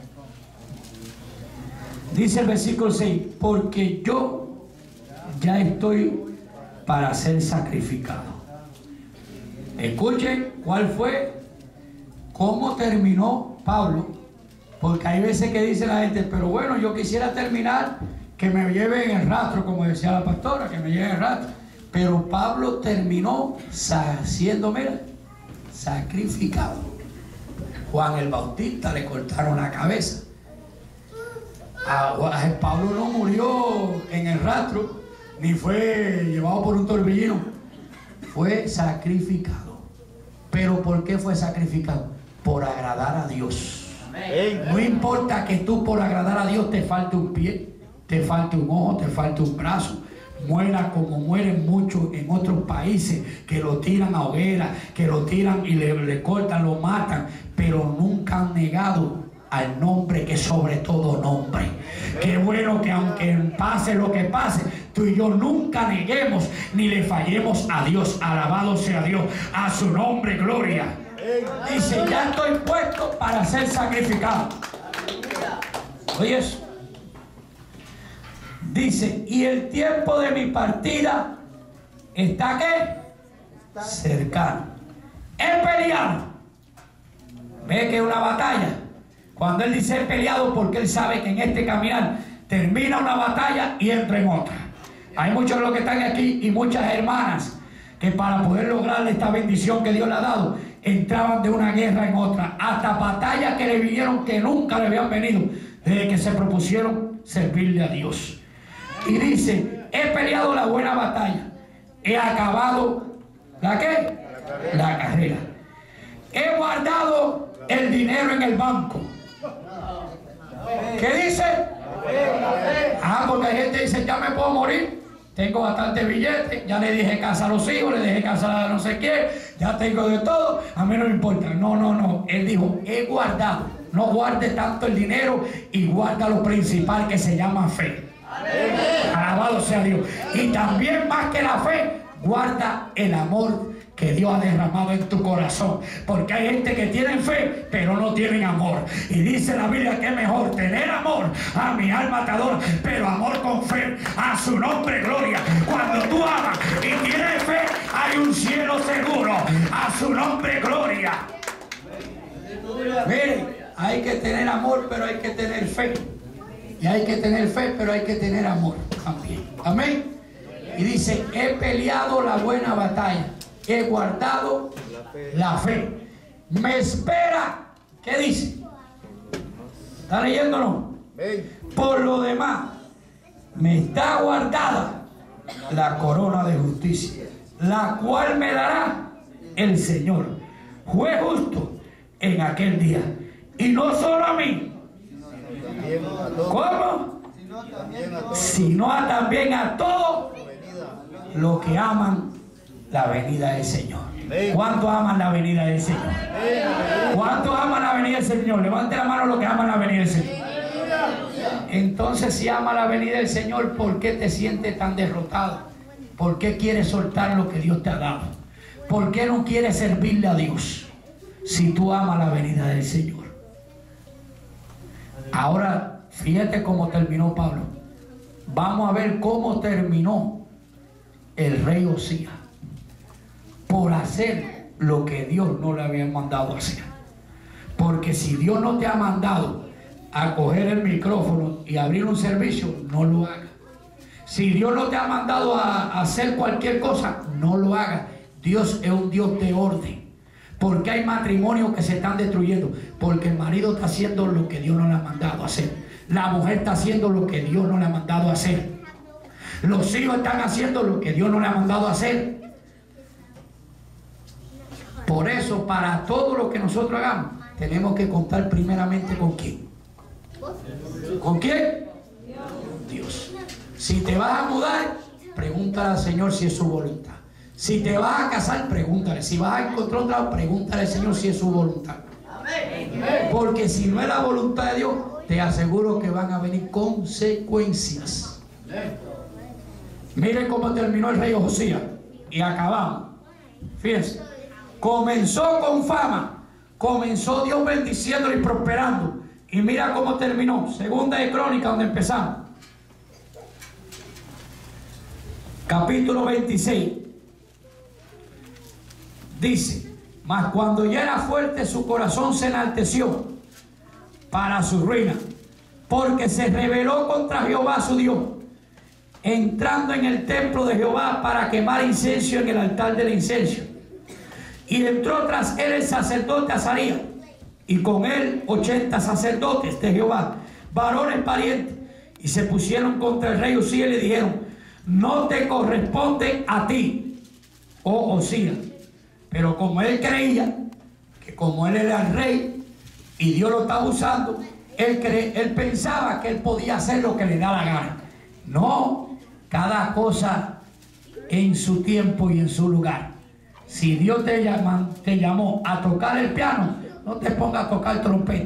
Dice el versículo seis: porque yo ya estoy para ser sacrificado. Escuchen cuál fue, cómo terminó Pablo. Porque hay veces que dice la gente: pero bueno, yo quisiera terminar que me lleven en el rastro, como decía la pastora, que me lleven en el rastro. Pero Pablo terminó siendo, mira, sacrificado. Juan el Bautista le cortaron la cabeza. A, a Pablo no murió en el rastro, ni fue llevado por un torbellino. Fue sacrificado. ¿Pero por qué fue sacrificado? Por agradar a Dios. No importa que tú por agradar a Dios te falte un pie, te falte un ojo, te falte un brazo. muera como mueren muchos en otros países, que lo tiran a hoguera, que lo tiran y le, le cortan, lo matan, pero nunca han negado al nombre que sobre todo nombre. Qué bueno que aunque pase lo que pase, tú y yo nunca neguemos ni le fallemos a Dios. Alabado sea Dios, a su nombre, gloria. Dice, ya estoy puesto para ser sacrificado. Oye eso. Dice, y el tiempo de mi partida está ¿qué? Cercano. He peleado. Ve que es una batalla. Cuando él dice he peleado, porque él sabe que en este caminar termina una batalla y entra en otra. Hay muchos de los que están aquí y muchas hermanas que para poder lograr esta bendición que Dios le ha dado, entraban de una guerra en otra, hasta batallas que le vinieron que nunca le habían venido desde que se propusieron servirle a Dios. Y dice, he peleado la buena batalla, he acabado ¿la qué? La carrera. He guardado el dinero en el banco. ¿Qué dice? Ah, porque hay gente que dice, ya me puedo morir, tengo bastante billetes, ya le dejé casa a los hijos, le dejé casa a no sé quién, ya tengo de todo, a mí no me importa. No, no, no, él dijo, he guardado. No guarde tanto el dinero y guarda lo principal que se llama fe. Alabado sea Dios. Y también más que la fe, guarda el amor que Dios ha derramado en tu corazón, porque hay gente que tiene fe pero no tienen amor, y dice la Biblia que es mejor tener amor a mi alma te adora, pero amor con fe, a su nombre gloria. Cuando tú amas y tienes fe, hay un cielo seguro, a su nombre gloria. Miren, hay que tener amor pero hay que tener fe, y hay que tener fe pero hay que tener amor también. Amén. Y dice, he peleado la buena batalla, he guardado la fe. Me espera, ¿qué dice? ¿Está leyéndolo? Por lo demás, me está guardada la corona de justicia, la cual me dará el Señor, juez justo, en aquel día. Y no solo a mí. ¿Cómo? Sino a también a todos los que aman la venida del Señor. ¿Cuántos aman la venida del Señor? ¿Cuántos aman la venida del Señor? Levante la mano los que aman la venida del Señor. Entonces, si ama la venida del Señor, ¿por qué te sientes tan derrotado? ¿Por qué quieres soltar lo que Dios te ha dado? ¿Por qué no quieres servirle a Dios si tú amas la venida del Señor? Ahora, fíjate cómo terminó Pablo. Vamos a ver cómo terminó el rey Osías por hacer lo que Dios no le había mandado hacer. Porque si Dios no te ha mandado a coger el micrófono y abrir un servicio, no lo hagas. Si Dios no te ha mandado a hacer cualquier cosa, no lo hagas. Dios es un Dios de orden. Porque hay matrimonios que se están destruyendo, porque el marido está haciendo lo que Dios no le ha mandado a hacer, la mujer está haciendo lo que Dios no le ha mandado a hacer, los hijos están haciendo lo que Dios no le ha mandado a hacer. Por eso, para todo lo que nosotros hagamos, tenemos que contar primeramente con quién. ¿Con quién? Dios. Si te vas a mudar, pregúntale al Señor si es su voluntad. Si te vas a casar, pregúntale. Si vas a encontrar otro lado, pregúntale al Señor si es su voluntad. Porque si no es la voluntad de Dios, te aseguro que van a venir consecuencias. Miren cómo terminó el rey Josías. Y acabamos. Fíjense. Comenzó con fama. Comenzó Dios bendiciéndolo y prosperando. Y mira cómo terminó. Segunda de Crónicas, donde empezamos. Capítulo veintiséis. Dice, mas cuando ya era fuerte, su corazón se enalteció para su ruina, porque se rebeló contra Jehová su Dios, entrando en el templo de Jehová para quemar incienso en el altar del incienso. Y entró tras él el sacerdote Azarías, y con él ochenta sacerdotes de Jehová, varones parientes, y se pusieron contra el rey Osías y le dijeron, no te corresponde a ti, oh Osías. Pero como él creía que como él era el rey y Dios lo estaba usando, él, cre él pensaba que él podía hacer lo que le da la gana. No, cada cosa en su tiempo y en su lugar. Si Dios te, llama, te llamó a tocar el piano, no te pongas a tocar trompeta.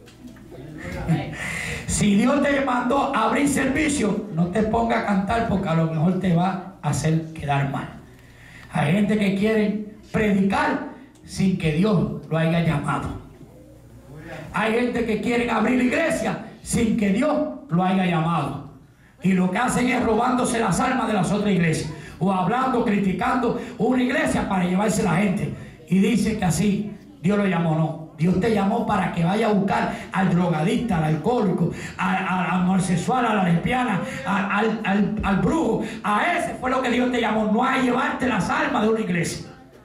Si Dios te mandó a abrir servicio, no te pongas a cantar, porque a lo mejor te va a hacer quedar mal. Hay gente que quiere predicar sin que Dios lo haya llamado. Hay gente que quiere abrir la iglesia sin que Dios lo haya llamado. Y lo que hacen es robándose las almas de las otras iglesias, o hablando, criticando una iglesia para llevarse la gente. Y dice que así Dios lo llamó. No, Dios te llamó para que vaya a buscar al drogadicta, al alcohólico, al, al homosexual, a la lesbiana, a, al, al, al brujo. A ese fue lo que Dios te llamó, no a llevarte las almas de una iglesia.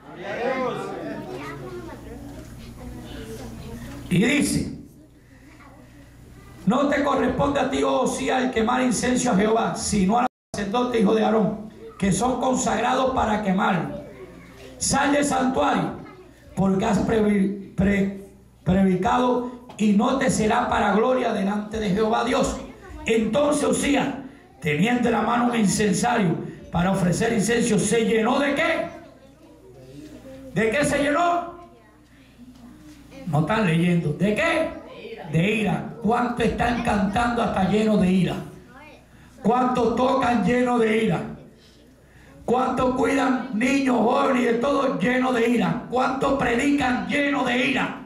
Y dice: no te corresponde a ti, oh Osías, el quemar incenso a Jehová, sino a los sacerdotes, hijos de Aarón, que son consagrados para quemarlo. Sal del santuario, porque has pre, pre, predicado, y no te será para gloria delante de Jehová Dios. Entonces Osías, teniendo en la mano un incensario para ofrecer incienso, se llenó de ¿qué? ¿De qué se llenó? No están leyendo. ¿De qué? De ira. ¿Cuántos están cantando hasta llenos de ira? ¿Cuántos tocan llenos de ira? ¿Cuántos cuidan niños, jóvenes y de todo llenos de ira? ¿Cuántos predican llenos de ira?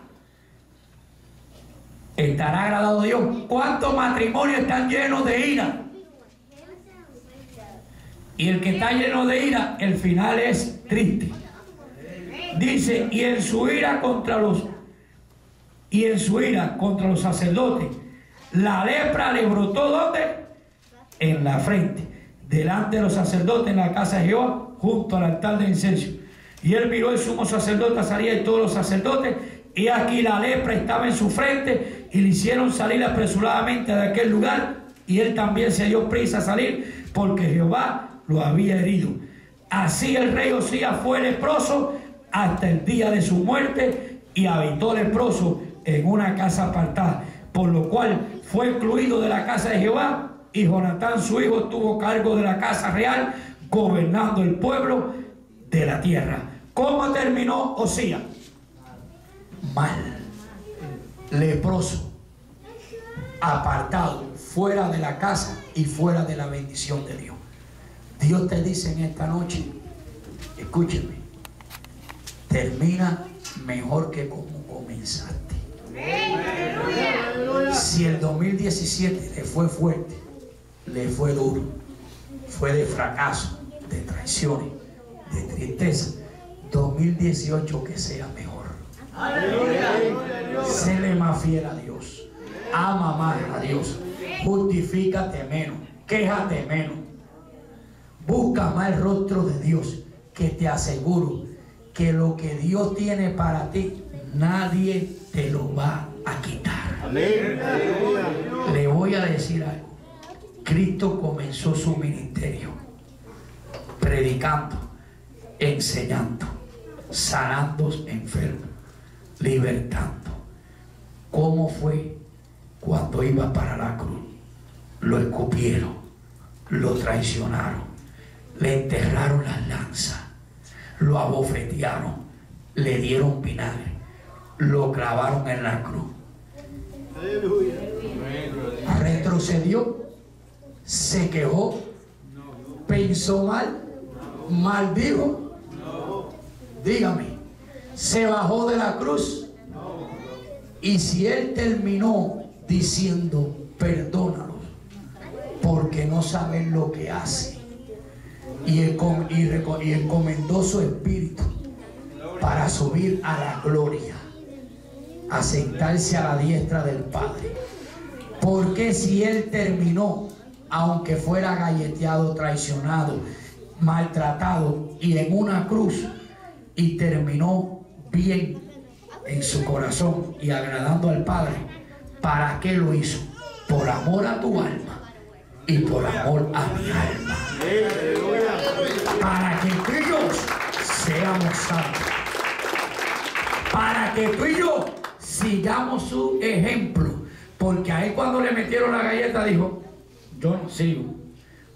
¿Estará agradado a Dios? ¿Cuántos matrimonios están llenos de ira? Y el que está lleno de ira, el final es triste. Dice: y en su ira contra los y en su ira contra los sacerdotes, la lepra le brotó ¿dónde? En la frente, delante de los sacerdotes en la casa de Jehová, junto al altar de incienso. Y él miró el sumo sacerdote Azarías y todos los sacerdotes, y aquí la lepra estaba en su frente, y le hicieron salir apresuradamente de aquel lugar, y él también se dio prisa a salir, porque Jehová lo había herido. Así el rey Osías fue leproso hasta el día de su muerte, y habitó leproso en una casa apartada, por lo cual fue excluido de la casa de Jehová, y Jonatán su hijo tuvo cargo de la casa real, gobernando el pueblo de la tierra. ¿Cómo terminó Osías? Mal, leproso, apartado, fuera de la casa y fuera de la bendición de Dios. Dios te dice en esta noche, escúcheme, termina mejor que como comenzaste. Si el dos mil diecisiete le fue fuerte, le fue duro, fue de fracaso, de traiciones, de tristeza, dos mil dieciocho que sea mejor. Séle más fiel a Dios, ama más a Dios, justifícate menos, quéjate menos, busca más el rostro de Dios, que te aseguro que lo que Dios tiene para ti, nadie te lo va a quitar. Amén. Le voy a decir algo. Cristo comenzó su ministerio predicando, enseñando, sanando enfermos, libertando. ¿Cómo fue cuando iba para la cruz? Lo escupieron, lo traicionaron, le enterraron las lanzas, lo abofetearon, le dieron vinagre, lo clavaron en la cruz. Retrocedió, se quejó, pensó mal, maldijo. Dígame, se bajó de la cruz. Y si él terminó diciendo: perdónalos, porque no saben lo que hacen, y, el, y, y encomendó su espíritu para subir a la gloria, a sentarse a la diestra del Padre. Porque si él terminó, aunque fuera galleteado, traicionado, maltratado y en una cruz, y terminó bien en su corazón y agradando al Padre, ¿para qué lo hizo? Por amor a tu alma y por amor a mi alma, para que tú y yo seamos santos, para que tú y yo sigamos su ejemplo. Porque a él, cuando le metieron la galleta, dijo: yo no sigo.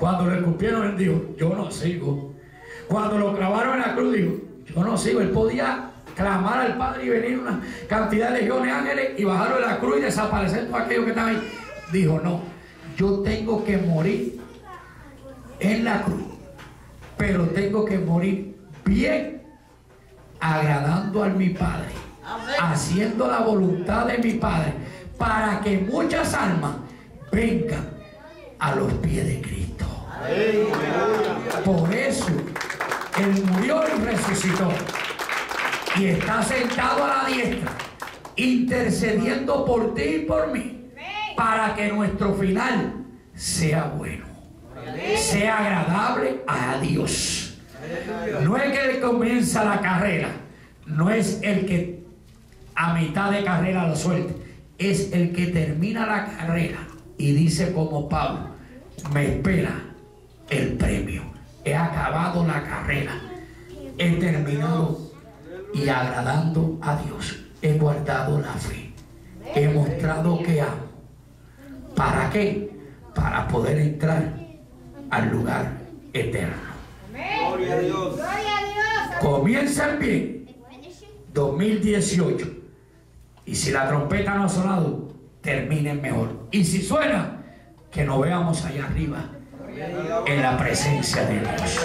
Cuando le escupieron, él dijo, yo no sigo. Cuando lo clavaron en la cruz, dijo, yo no sigo. Él podía clamar al Padre y venir una cantidad de legiones de ángeles y bajarlo de la cruz y desaparecer todo aquello que estaba ahí. Dijo, no, yo tengo que morir en la cruz, pero tengo que morir bien, agradando a mi Padre, haciendo la voluntad de mi Padre, para que muchas almas vengan a los pies de Cristo. Por eso Él murió y resucitó y está sentado a la diestra, intercediendo por ti y por mí, para que nuestro final sea bueno, sea agradable a Dios. No es que Él comienza la carrera, no es el que a mitad de carrera lo suelte, es el que termina la carrera y dice como Pablo, me espera el premio, he acabado la carrera, he terminado y agradando a Dios, he guardado la fe, he mostrado que amo. ¿Para qué? Para poder entrar al lugar eterno. Gloria a Dios. Gloria a Dios. Comienzan bien dos mil dieciocho y si la trompeta no ha sonado, terminen mejor. Y si suena, que nos veamos allá arriba en la presencia de Dios.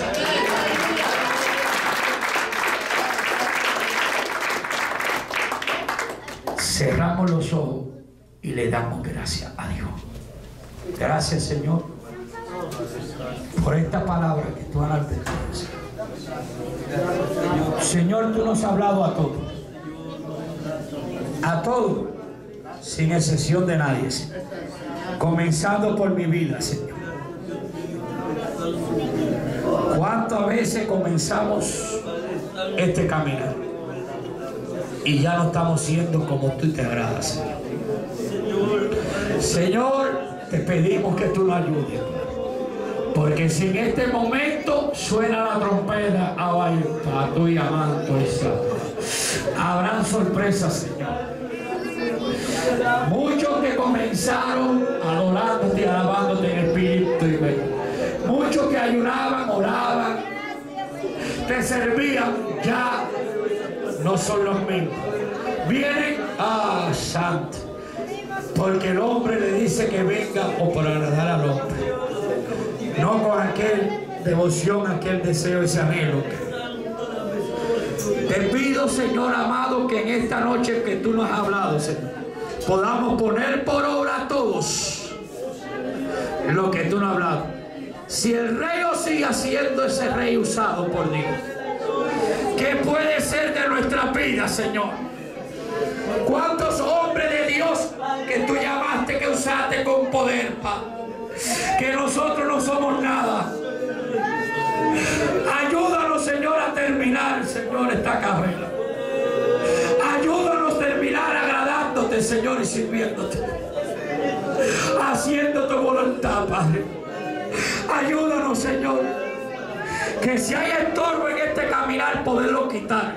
Cerramos los ojos y le damos gracias a Dios. Gracias, Señor, por esta palabra que tú has advertido. Señor, tú nos has hablado a todos, a todos, sin excepción de nadie, Señor. Comenzando por mi vida, Señor. ¿Cuántas veces comenzamos este caminar y ya no estamos siendo como tú te agradas, Señor? Señor, te pedimos que tú nos ayudes, porque si en este momento suena la trompeta, a tu y amando esa, habrán sorpresas, Señor. Muchos que comenzaron adorándote y alabándote en espíritu y verdad. Muchos que ayunaban, oraban, te servían, ya no son los mismos. Vienen a santo, porque el hombre le dice que venga o por agradar al hombre, no con aquel devoción, aquel deseo, ese anhelo. Te pido, Señor amado, que en esta noche que tú nos has hablado, Señor, podamos poner por obra todos lo que tú nos has hablado. Si el rey o sigue siendo ese rey usado por Dios, ¿qué puede ser de nuestra vida, Señor? ¿Cuántos hombres de Dios que tú llamaste, que usaste con poder, Padre? Que nosotros no somos nada. Ayúdanos, Señor, a terminar, Señor, esta carrera. Ayúdanos a terminar agradándote, Señor, y sirviéndote, haciendo tu voluntad, Padre. Ayúdanos, Señor, que si hay estorbo en este caminar, poderlo quitar.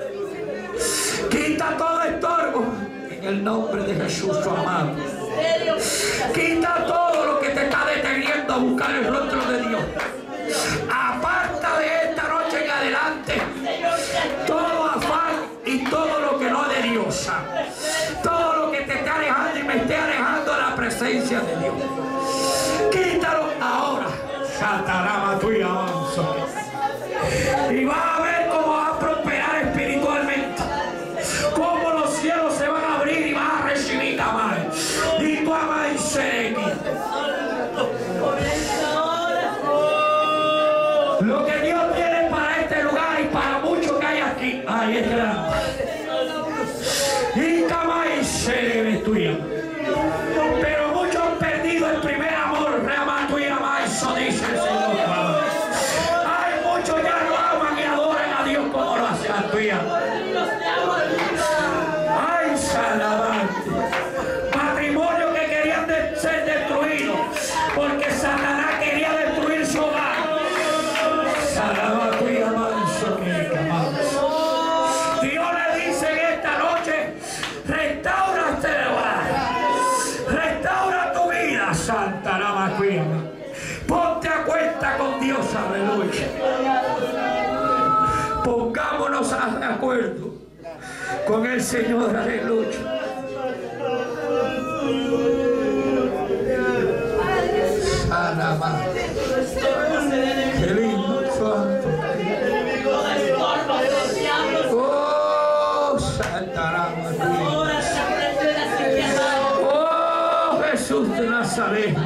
Quita todo estorbo en el nombre de Jesús, tu amado. Quita todo lo que te está deteniendo a buscar el rostro de Dios. Aparta de esta noche en adelante todo afán y todo lo que no es de Dios, todo lo que te está alejando y me esté alejando de la presencia de Dios. Quítalo ahora, Satanás, tú y avanzo. Y vas a ver cómo vas a prosperar espiritualmente, cómo los cielos se van a abrir y vas a recibir amar. Y tú amas y seré. Lo que Dios tiene para este lugar y para muchos que hay aquí, ay, es grande. Y amas y seré tuya. Pero muchos han perdido el primer amor, reama tu y amas, eso dice el Señor. Hay muchos ya no aman y adoran a Dios como lo hace a tuya. Ay, salabante. Matrimonio que querían de ser destruidos porque Satanás quería destruir su hogar. Salabante y amanso que amamos. Dios le dice en esta noche, restaura este hogar, restaura tu vida, Santa Lama. Ponte a Dios, aleluya. Pongámonos de acuerdo con el Señor, aleluya. Alaba. Qué lindo, santo. Oh, Santa Rama. Oh, Jesús de Nazaret.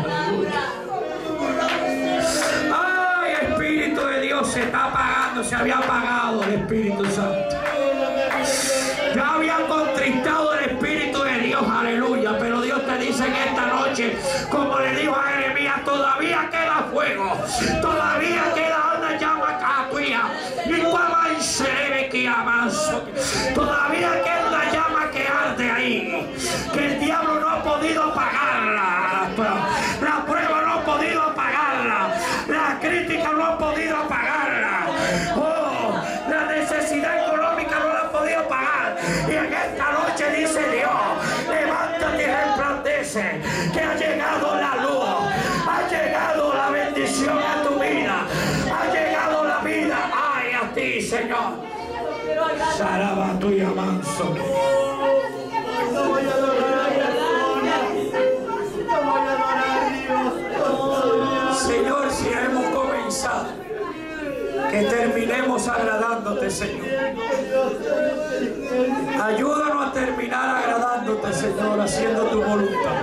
Ay, Espíritu de Dios se está apagando, se había apagado el Espíritu Santo. Ya había contristado el Espíritu de Dios, aleluya. Pero Dios te dice en esta noche, como le dijo a Jeremías, todavía queda fuego, todavía queda una llama tuya, y se que avanzo, todavía queda una llama que arde ahí, que el diablo no ha podido apagarla, la prueba no ha podido apagarla, la crítica no ha podido apagarla, oh, la necesidad económica no la ha podido apagar. Y en esta noche dice Dios, levántate y resplandece, que ha llegado la luz, ha llegado la bendición a tu vida, ha llegado la vida, ay, a ti, Señor. Saraba tuya manso. Señor, si hemos comenzado, que terminemos agradándote, Señor. Ayúdanos a terminar agradándote, Señor, haciendo tu voluntad.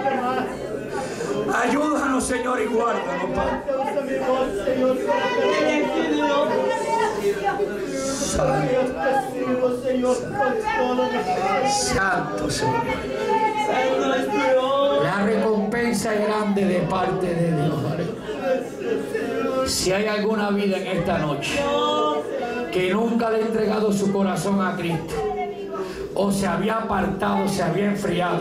Ayúdanos, Señor, y guárdanos, Padre. Santo, Santo Señor. La recompensa es grande de parte de Dios. Si hay alguna vida en esta noche que nunca le ha entregado su corazón a Cristo, o se había apartado, se había enfriado,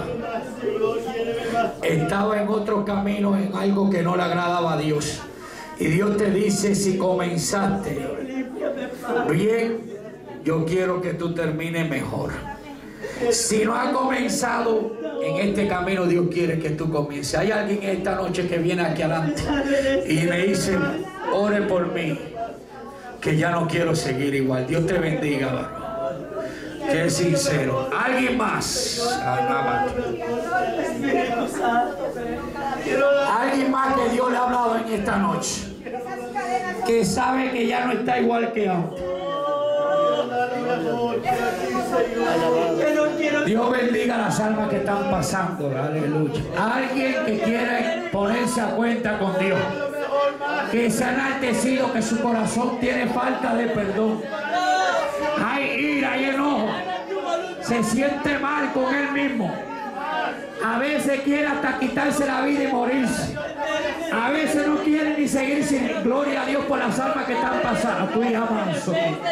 estaba en otro camino, en algo que no le agradaba a Dios, y Dios te dice, si comenzaste bien, yo quiero que tú termines mejor. Si no has comenzado en este camino, Dios quiere que tú comiences. Hay alguien esta noche que viene aquí adelante y me dice, ore por mí, que ya no quiero seguir igual. Dios te bendiga, varón. Que es sincero. Alguien más. Alguien más que Dios le ha hablado en esta noche, que sabe que ya no está igual que antes. Dios bendiga las almas que están pasando, aleluya. Alguien que quiere ponerse a cuenta con Dios, que se ha enaltecido, que su corazón tiene falta de perdón, hay ira, hay enojo, se siente mal con él mismo, a veces quiere hasta quitarse la vida y morirse, a veces no quiere ni seguir sin gloria a Dios por las almas que están pasando. Tú y avanzo.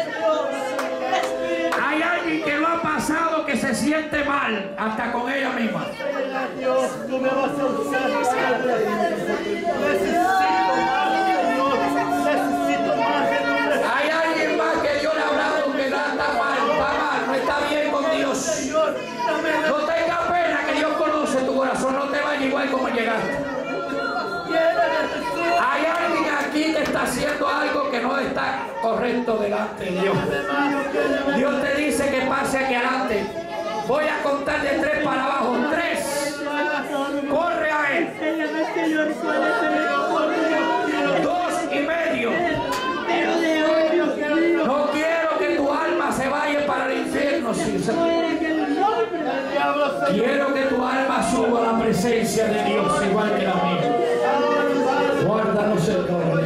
Hay alguien que lo ha pasado, que se siente mal hasta con ella misma. Hay alguien más que Dios le ha hablado que no está mal, está mal, no está bien con Dios. No tengas pena, que Dios conoce tu corazón, no te vayas igual como llegaste. Hay alguien aquí que está haciendo algo que no está correcto delante de Dios. Dios te dice que pase aquí adelante. Voy a contar de tres para abajo. Tres. Corre a él. Dos y medio. No quiero que tu alma se vaya para el infierno. Quiero que tu alma suba a la presencia de Dios igual que la mía. Guárdanos, Señor.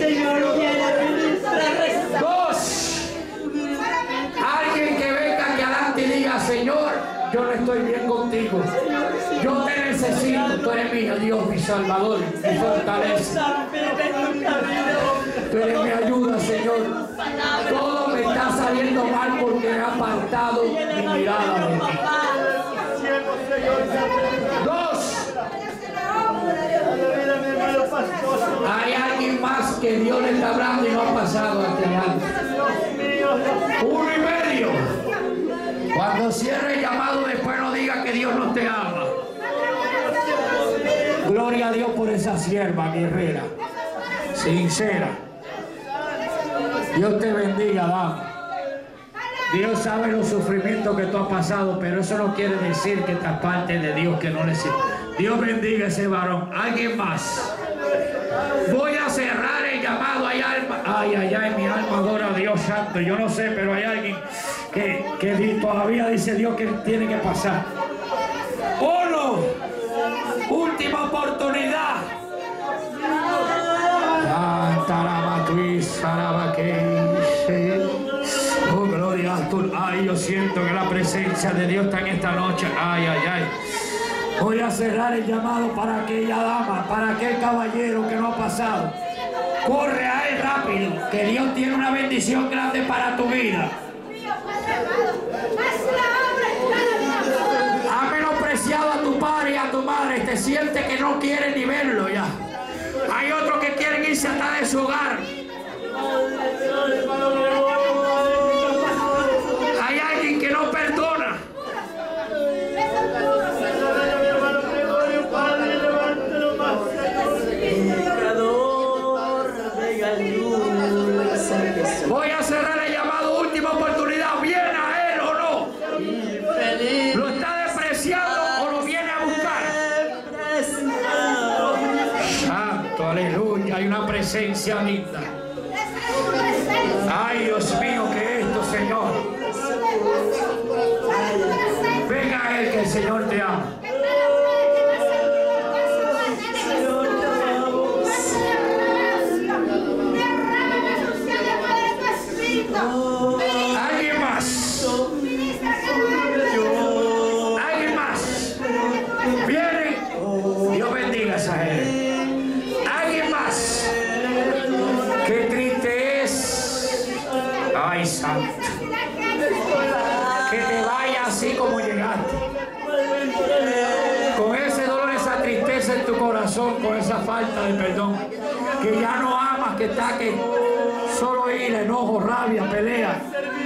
Dos. Alguien que venga aquí adelante y diga, Señor, yo no estoy bien contigo. Yo te necesito. Tú eres mi Dios, mi Salvador, mi fortaleza. Tú eres mi ayuda, Señor. Todo me está saliendo mal porque me ha apartado mi mirada de ti. Dos. Hay alguien más que Dios le está hablando y no ha pasado hasta adelante. Uno y medio. Cuando cierre el llamado, después no diga que Dios no te ama. Gloria a Dios por esa sierva guerrera. sincera. Dios te bendiga, dama. Dios sabe los sufrimientos que tú has pasado, pero eso no quiere decir que esta parte de Dios que no le sirve. Dios bendiga a ese varón. ¿Alguien más? Voy a cerrar el llamado. Hay alma. Ay, ay, ay, mi alma adora a Dios santo. Yo no sé, pero hay alguien que, que todavía dice Dios que tiene que pasar. Uno. Última oportunidad. Oh, gloria a tu. Ay, yo siento que la presencia de Dios está en esta noche. Ay, ay, ay. Voy a cerrar el llamado para aquella dama, para aquel caballero que no ha pasado. Corre a él rápido, que Dios tiene una bendición grande para tu vida. Ha menospreciado a tu padre y a tu madre. Te siente que no quiere ni verlo ya. Hay otros que quieren irse hasta de su hogar. Hay alguien que no perdona. Voy a cerrar el llamado, última oportunidad. ¿Viene a él o no? ¿Lo está despreciando o lo viene a buscar? Santo, aleluya, hay una presencia linda. Ay, Dios mío, que esto, Señor. Venga a él, que el Señor te ama. ¿Alguien más? ¿Alguien más? ¿Viene? Dios bendiga a esa gente. ¿Alguien más? Qué triste es. Ay, santo. Que te vaya así como llegaste. Con ese dolor, esa tristeza en tu corazón, con esa falta de perdón. Que ya no amas, que está que solo ira, enojo, rabia, pelea.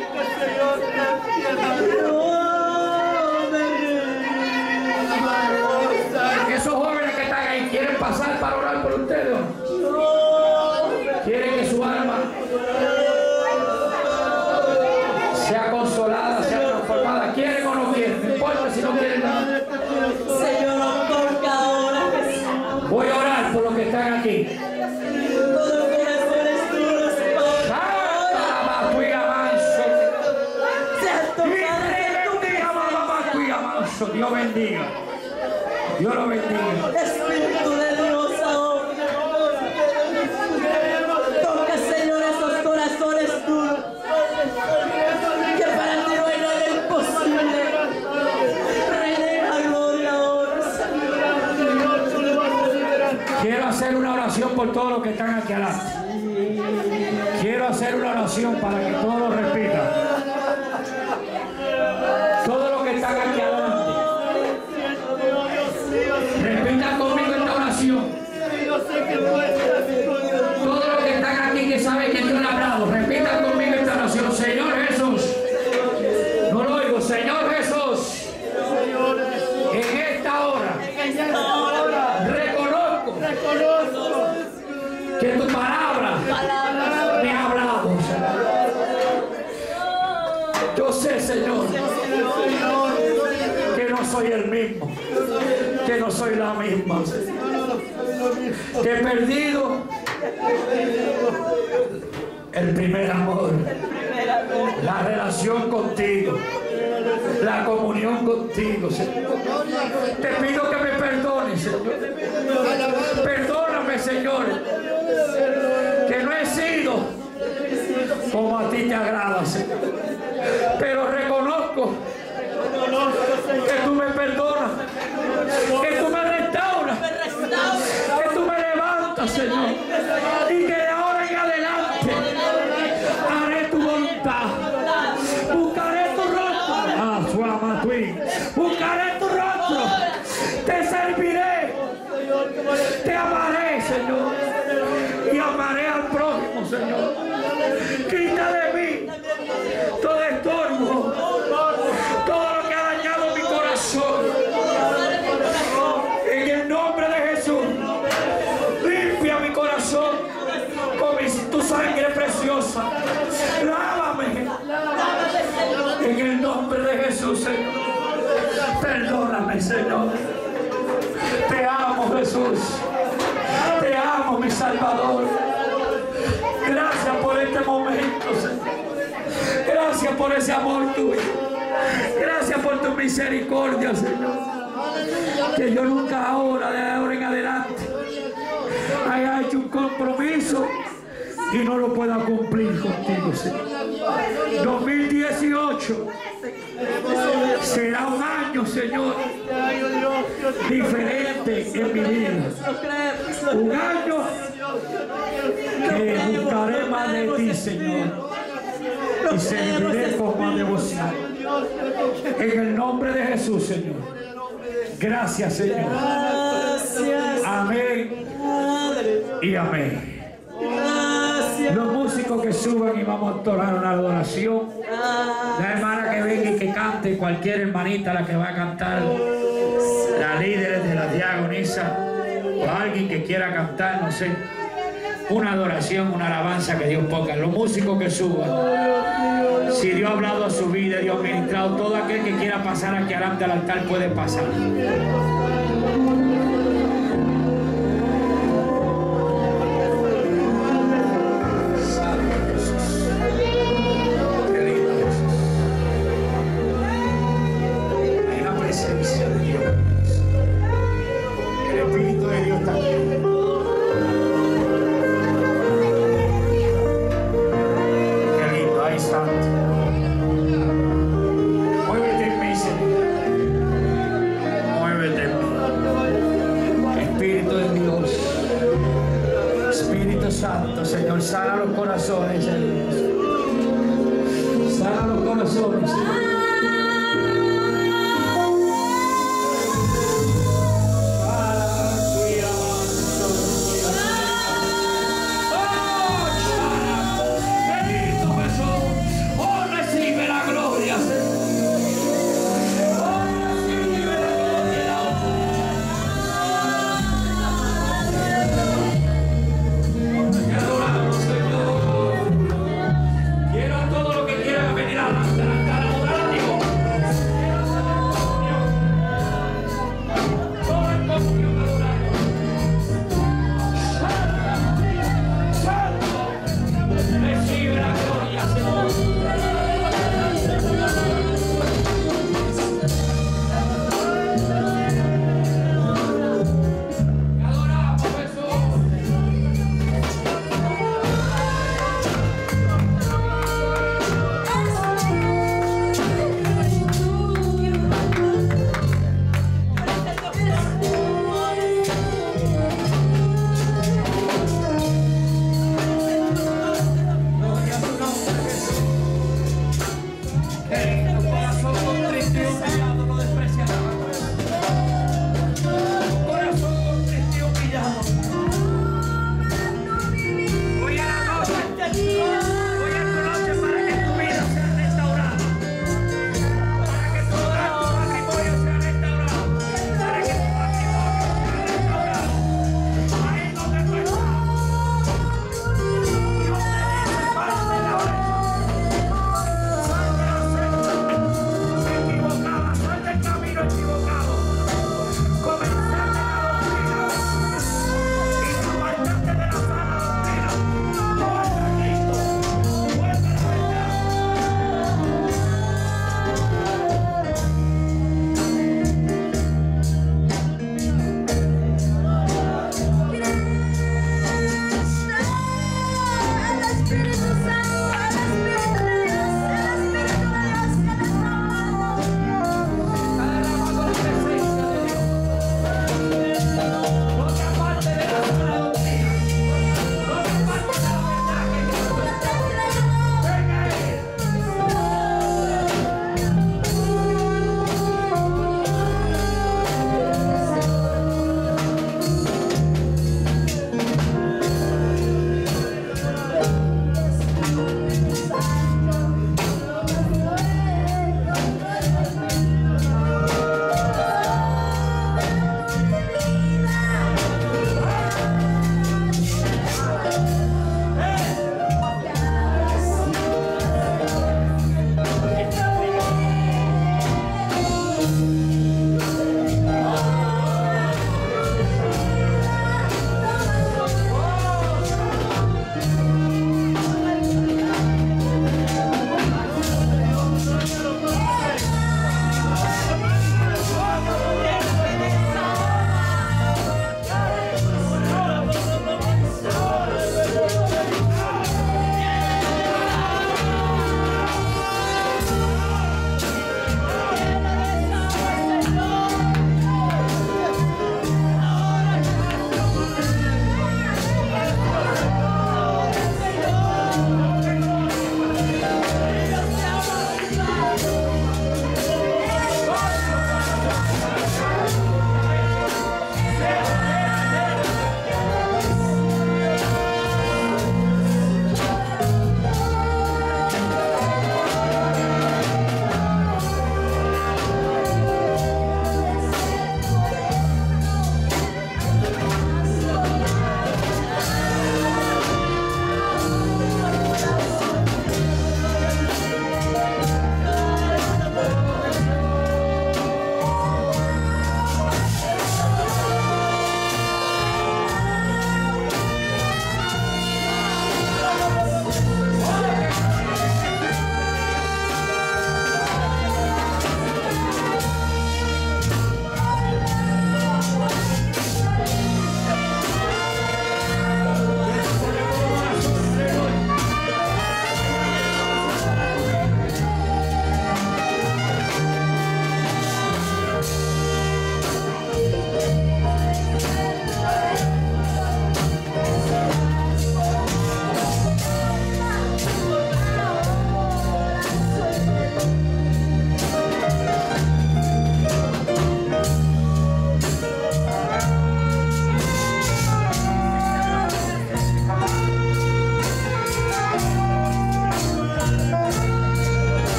Esos jóvenes que están ahí quieren pasar para orar por ustedes. Quieren que su alma sea consolada, sea transformada. ¿Quieren o no quieren? No importa si no quieren nada. Voy a orar por los que están aquí. Dios bendiga. Dios lo bendiga. Espíritu de Dios ahora. Toca, Señor, esos corazones duros. Que para ti no hay nada imposible. Rey de la gloria ahora, Señor. Quiero hacer una oración por todos los que están aquí adelante. Quiero hacer una oración para que todos lo repitan. Todos los que están aquí adelante. Repitan conmigo esta oración. Todos los que están aquí que saben que Dios le ha hablado, repitan conmigo esta oración. Señor Jesús, no lo oigo. Señor Jesús, en esta hora reconozco que tu palabra me ha hablado. Yo sé, Señor, que no soy el mismo, que no soy la misma, que he perdido el primer amor, la relación contigo, la comunión contigo, Señor. Te pido que me perdones, Señor. Perdóname, Señor, que no he sido como a ti te agrada, Señor. Pero reconozco que tú me perdonas, que tú me restauras, que tú me levantas, Señor, y que de ahora en adelante haré tu voluntad, buscaré tu rostro, ah, suama tu, buscaré tu rostro, te serviré, te amaré, Señor, y amaré al prójimo, Señor. Quita de mí todo estorbo, todo lo que ha dañado mi corazón. En el nombre de Jesús, limpia mi corazón, Jesús, Señor. Perdóname, Señor. Te amo, Jesús. Te amo, mi Salvador. Gracias por este momento, Señor. Gracias por ese amor tuyo. Gracias por tu misericordia, Señor. Que yo nunca ahora, de ahora en adelante, haya hecho un compromiso y no lo pueda cumplir contigo, Señor. dos mil dieciocho será un año, Señor, diferente en mi vida. Un año que buscaré más de ti, Señor, y serviré con más devoción. En el nombre de Jesús, Señor. Gracias, Señor. Amén y amén. Los músicos que suban y vamos a entonar una adoración. La hermana que venga y que cante, cualquier hermanita la que va a cantar, la líder de la diagonisa o alguien que quiera cantar, no sé, una adoración, una alabanza que Dios ponga. Los músicos que suban. Si Dios ha hablado a su vida, Dios ha ministrado, todo aquel que quiera pasar aquí adelante al altar puede pasar. Santo, Señor, sana los corazones, Señor. Sana los corazones, Señor. Quiero todo lo que quieran venir a la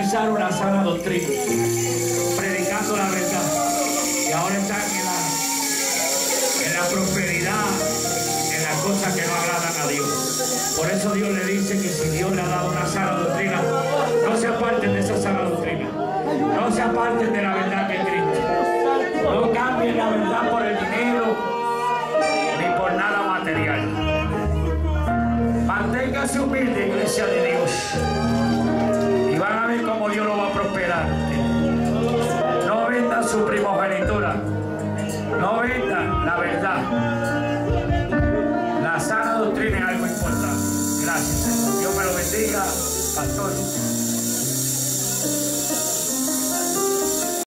comenzaron la sana doctrina, predicando la verdad, y ahora están en la, en la prosperidad, en las cosas que no agradan a Dios. Por eso Dios le dice que si Dios le ha dado una sana doctrina, no se aparten de esa sana doctrina, no se aparten de la verdad que es Cristo, no cambien la verdad por el dinero ni por nada material. Manténgase humilde, iglesia de Dios, y van a ver cómo Dios lo va a prosperar. No vendan su primogenitura, no vendan la verdad. La sana doctrina es algo importante. Gracias, Señor. Dios me lo bendiga, pastor.